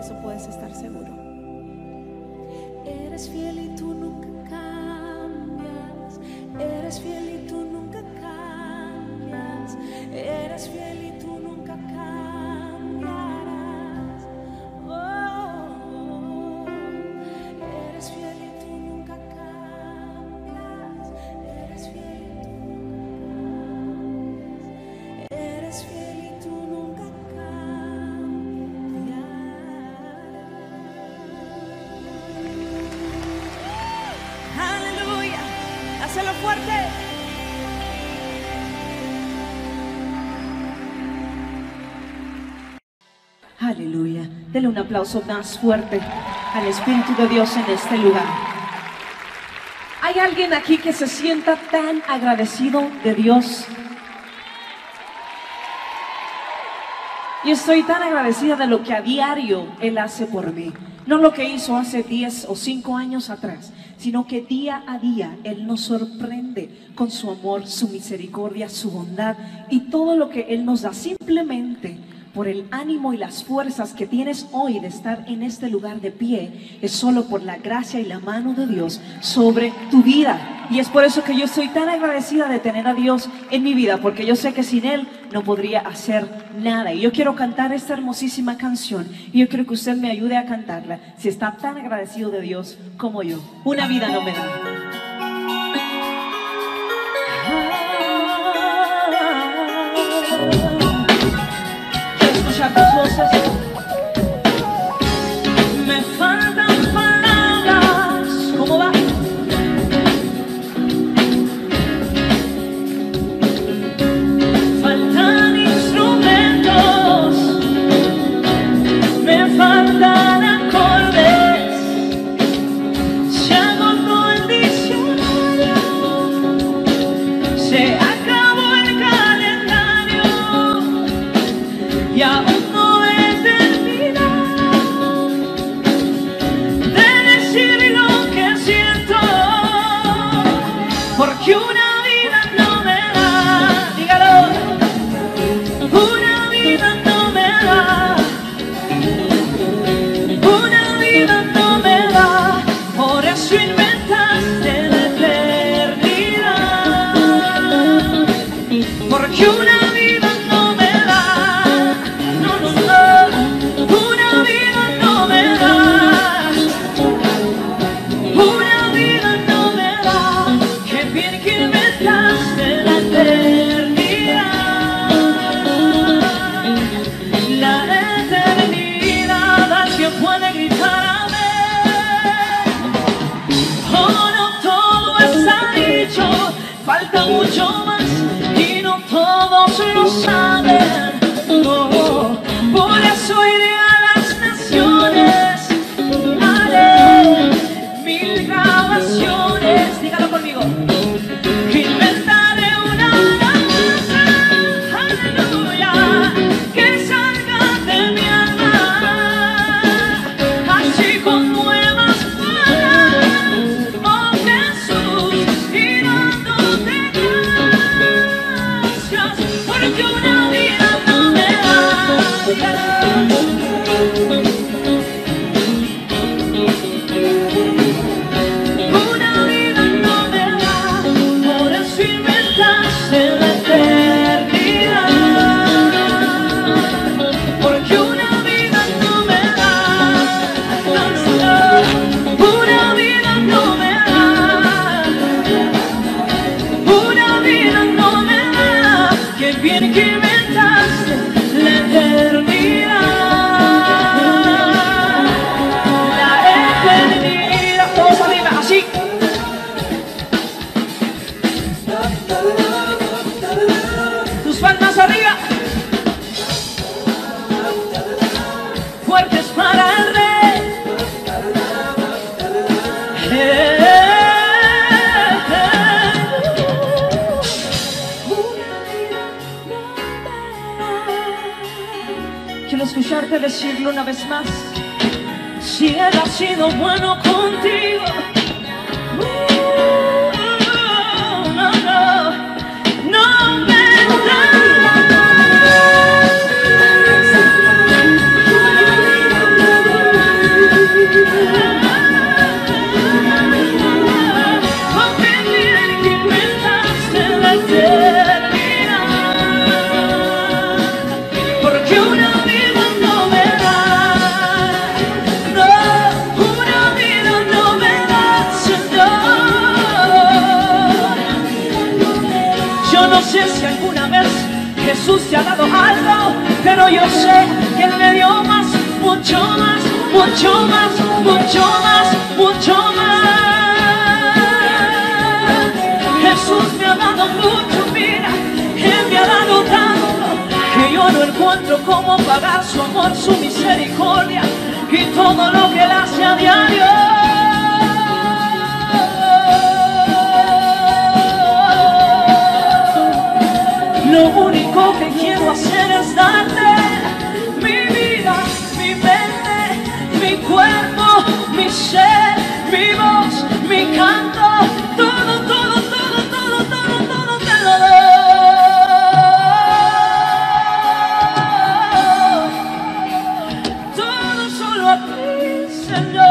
eso puedes estar seguro. Eres fiel y tú nunca cambias. Eres fiel y tú nunca cambias. Eres fiel y tú nunca cambiarás. Oh, eres fiel y tú nunca cambias. Eres fiel y tú nunca cambias. Eres fiel y tú nunca cambiarás. Aleluya. Hazlo fuerte. Aleluya. Dele un aplauso más fuerte al Espíritu de Dios en este lugar. ¿Hay alguien aquí que se sienta tan agradecido de Dios? Yo estoy tan agradecida de lo que a diario Él hace por mí. No lo que hizo hace 10 o 5 años atrás, sino que día a día Él nos sorprende con su amor, su misericordia, su bondad y todo lo que Él nos da simplemente por el ánimo y las fuerzas que tienes hoy de estar en este lugar de pie. Es solo por la gracia y la mano de Dios sobre tu vida. Y es por eso que yo estoy tan agradecida de tener a Dios en mi vida, porque yo sé que sin Él no podría hacer nada. Y yo quiero cantar esta hermosísima canción y yo quiero que usted me ayude a cantarla si está tan agradecido de Dios como yo. Una vida no me da. Escuchar tus voces. Me faltan palabras. ¿Cómo va? Faltan instrumentos. Me faltan acordes. Se agotó el diccionario. Se acabó el calendario. Y aún no he terminado de decir lo que siento, porque una vida no me da, dígalo, una vida no me da, una vida no me da, por eso inventaste la eternidad, porque una vida no me da. Una vida no me da, una vida no me da, qué bien que inventaste la eternidad, alguien puede gritar amén. Oh, no todo está dicho, falta mucho más y no todos lo saben. Oh, por eso iré a las naciones, haré 1000 grabaciones, dígalo conmigo, inventaré una alabanza, aleluya, que salga de mi alma, así con nuevas palabras, oh Jesús, y dándote gracias, porque una vida no me da. Una vida no me da, por eso inventaste la eternidad, porque una vida no me da, una vida no me da, una vida no me da, qué bien que inventaste la eternidad, todos arriba, así. Tus palmas arriba, fuertes para el Rey. Quiero escucharte decirlo una vez más. Si Él ha sido bueno contigo, no, no, no me da. pero yo sé que Él me dio más, mucho más, mucho más, mucho más, mucho más. Jesús me ha dado mucho, mira, Él me ha dado tanto que yo no encuentro cómo pagar su amor, su misericordia y todo lo que Él hace a diario. Lo único que quiero hacer es darte mi vida, mi mente, mi cuerpo, mi ser, mi voz, mi canto, todo, todo, todo, todo, todo, todo te lo doy. Todo solo a ti, Señor.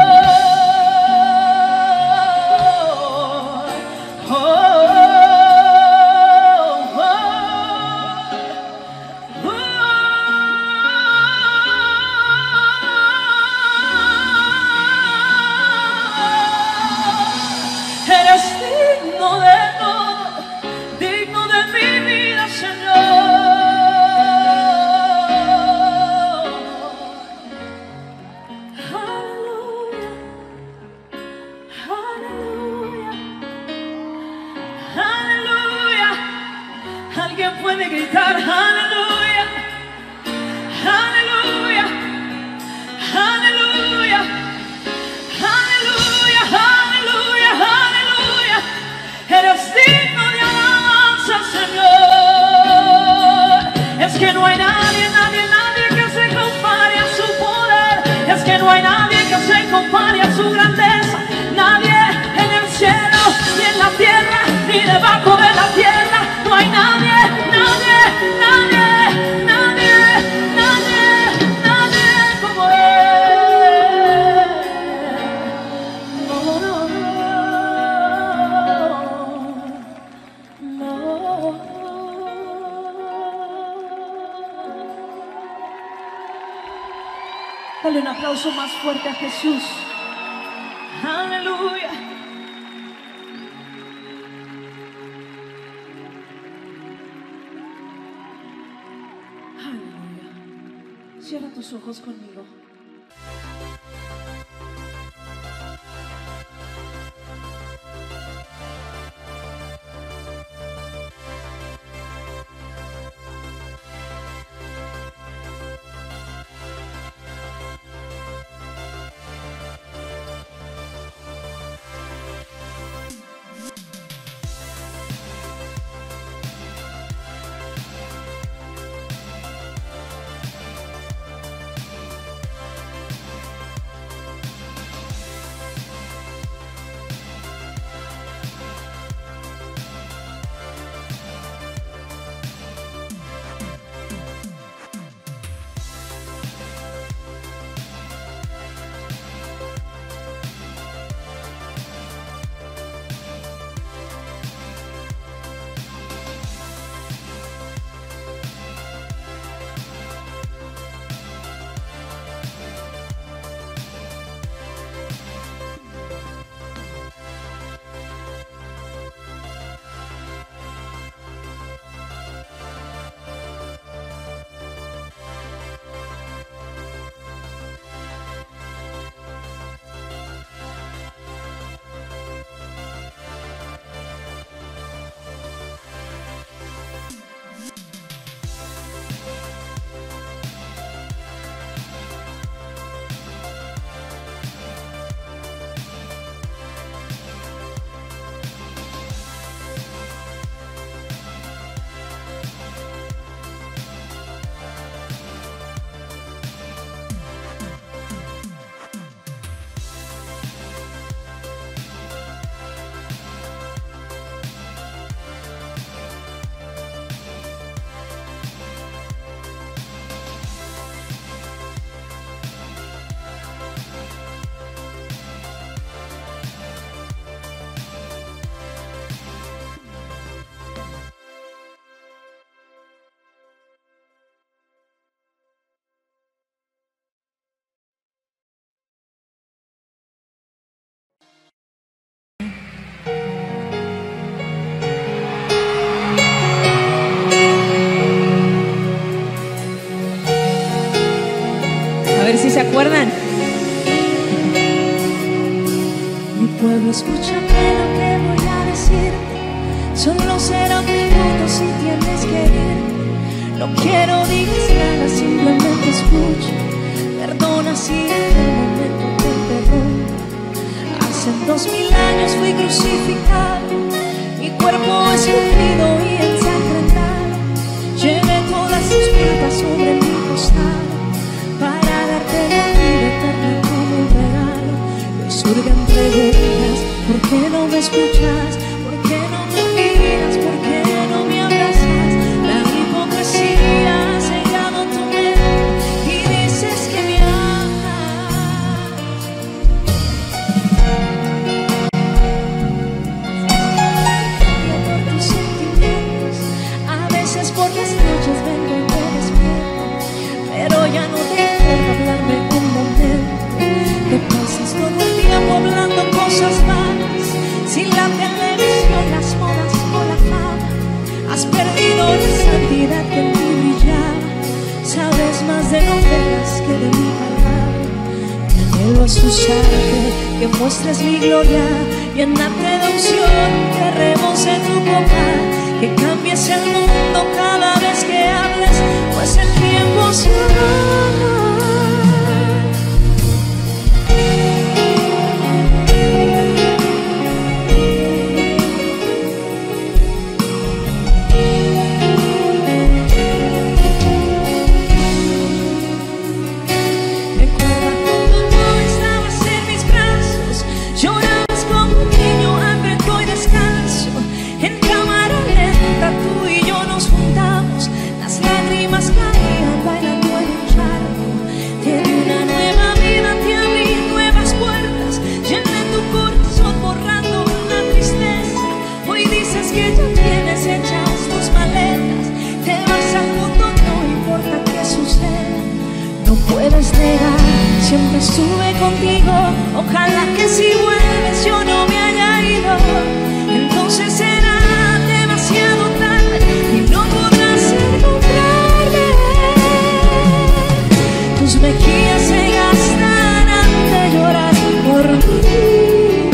Alguien puede gritar aleluya, aleluya, aleluya, aleluya, aleluya, aleluya. Eres digno de alabanza, Señor. Es que no hay nadie, nadie, nadie que se compare a su poder. Es que no hay nadie que se compare a su grandeza. Nadie en el cielo, ni en la tierra, ni debajo de la tierra. No hay nadie, nadie, nadie, nadie, nadie, nadie como Él. No, no, no, no. Dale un aplauso más fuerte a Jesús. Aleluya. Aleluya. Cierra tus ojos conmigo. ver si se acuerdan. Mi pueblo, escúchame lo que voy a decirte. Solo serán minutos si tienes que irte. No quiero digas nada, simplemente escucha. Perdona si en el momento te interrumpo. Hace 2000 años fui crucificado, mi cuerpo esculpido y ensangrentado. Llevé todas tus culpas sobre mi costado para darte la vida eterna como un regalo. Me surgen preguntas, ¿por qué no me escuchas? ¿Por qué no me miras? ¿Por qué no me abrazas? La hipocresía ha cegado tu mente y dices que me amas. Por tus sentimientos, a veces por las noches vengo y te despierto, pero ya no te importa hablarme un momento. Te pasas todo el tiempo hablando cosas malas, sin la televisión, las modas o la fama. Has perdido la santidad que en mí brillaba. Sabes más de novelas que de mi palabra. Mi anhelo es usarte, que muestres mi gloria, llenarte de unción, que rebose tu boca, que cambies el mundo cada vez que hables, pues el tiempo se va. Siempre estuve contigo, ojalá que si vuelves yo no me haya ido. Entonces será demasiado tarde y no podrás encontrarme. Tus mejillas se gastarán de llorar por mí.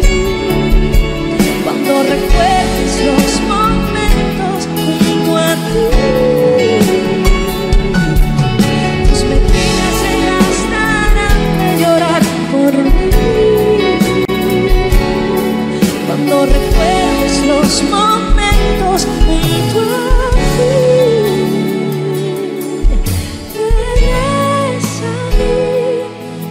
Cuando recuerdes los momentos junto a ti. Cuando recuerdes los momentos junto a ti, regresa a mí,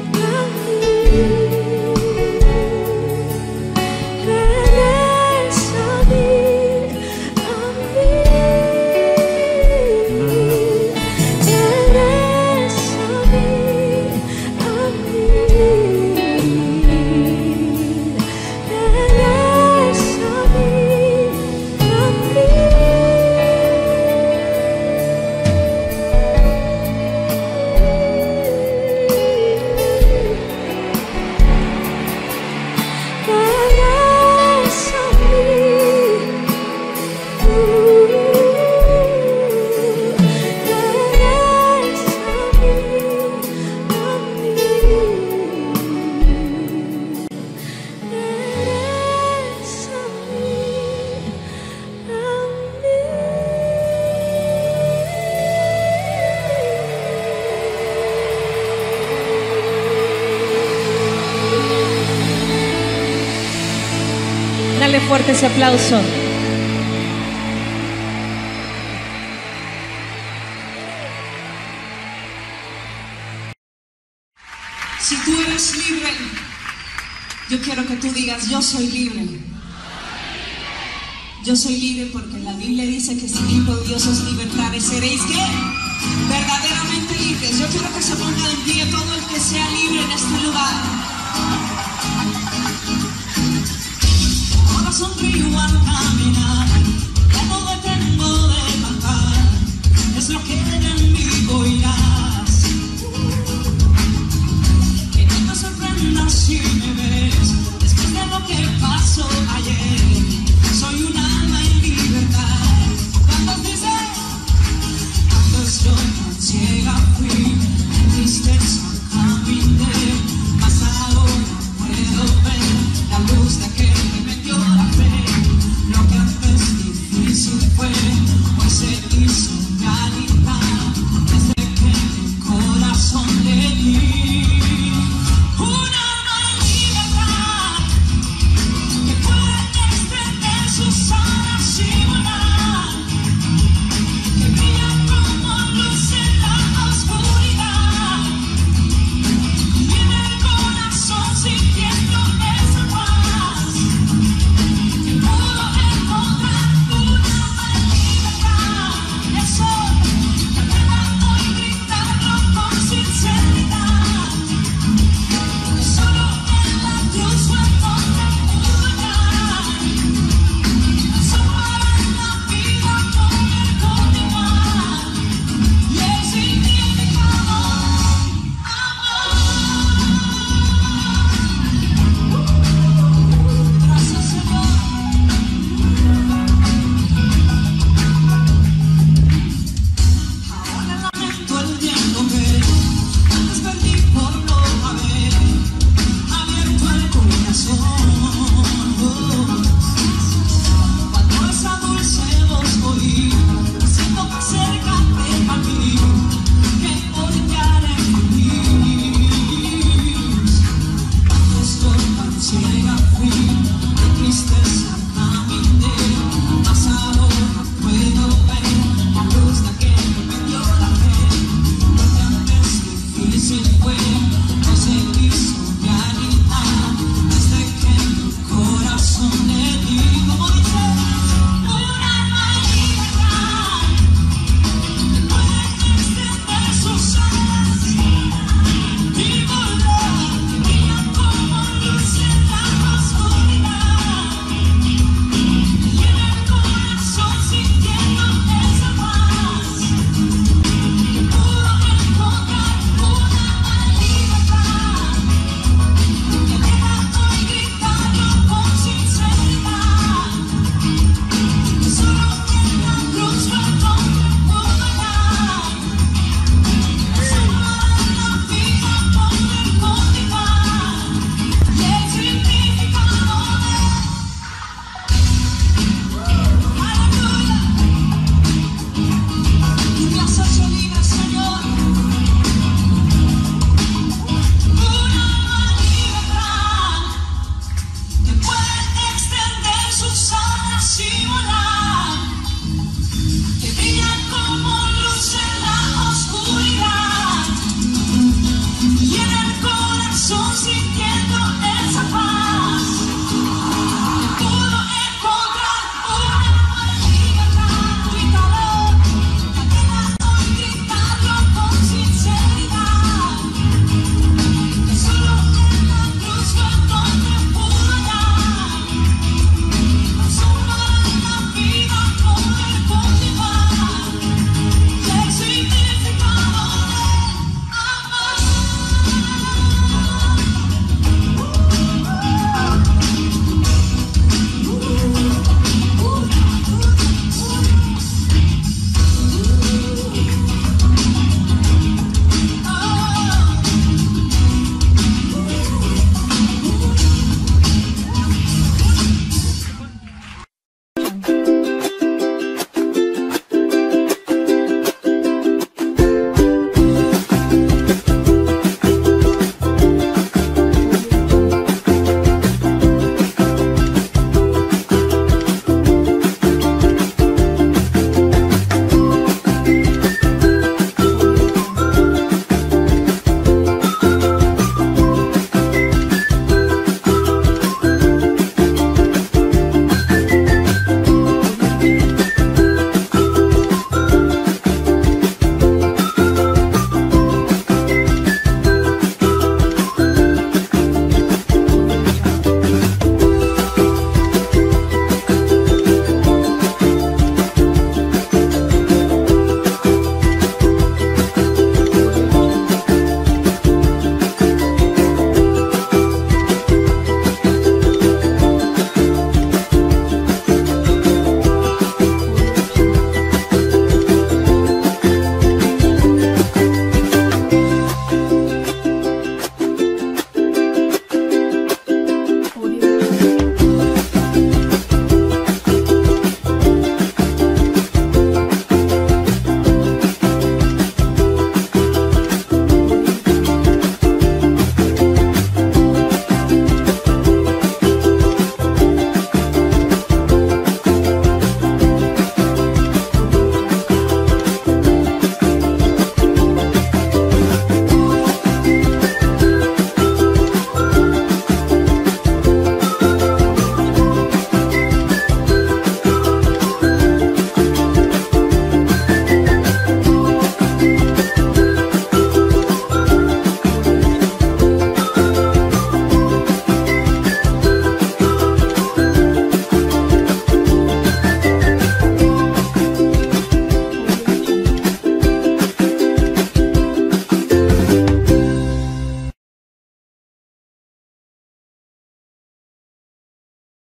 regresa a mí, regresa a mí. Dale fuerte ese aplauso. Si tú eres libre, yo quiero que tú digas, yo soy libre. Yo soy libre porque la Biblia dice que si libre Dios os libertare, seréis ¿qué? Verdaderamente libres. Yo quiero que se ponga en pie todo el que sea libre en este lugar. Ahora sonrío al caminar, ya no detengo de cantar, es lo que en mí oirás. Que no te sorprendas si me ves, después de lo que pasó ayer, soy un alma en libertad. Cuando dices, antes yo tan ciega fui, en tristeza fue, no se quiso.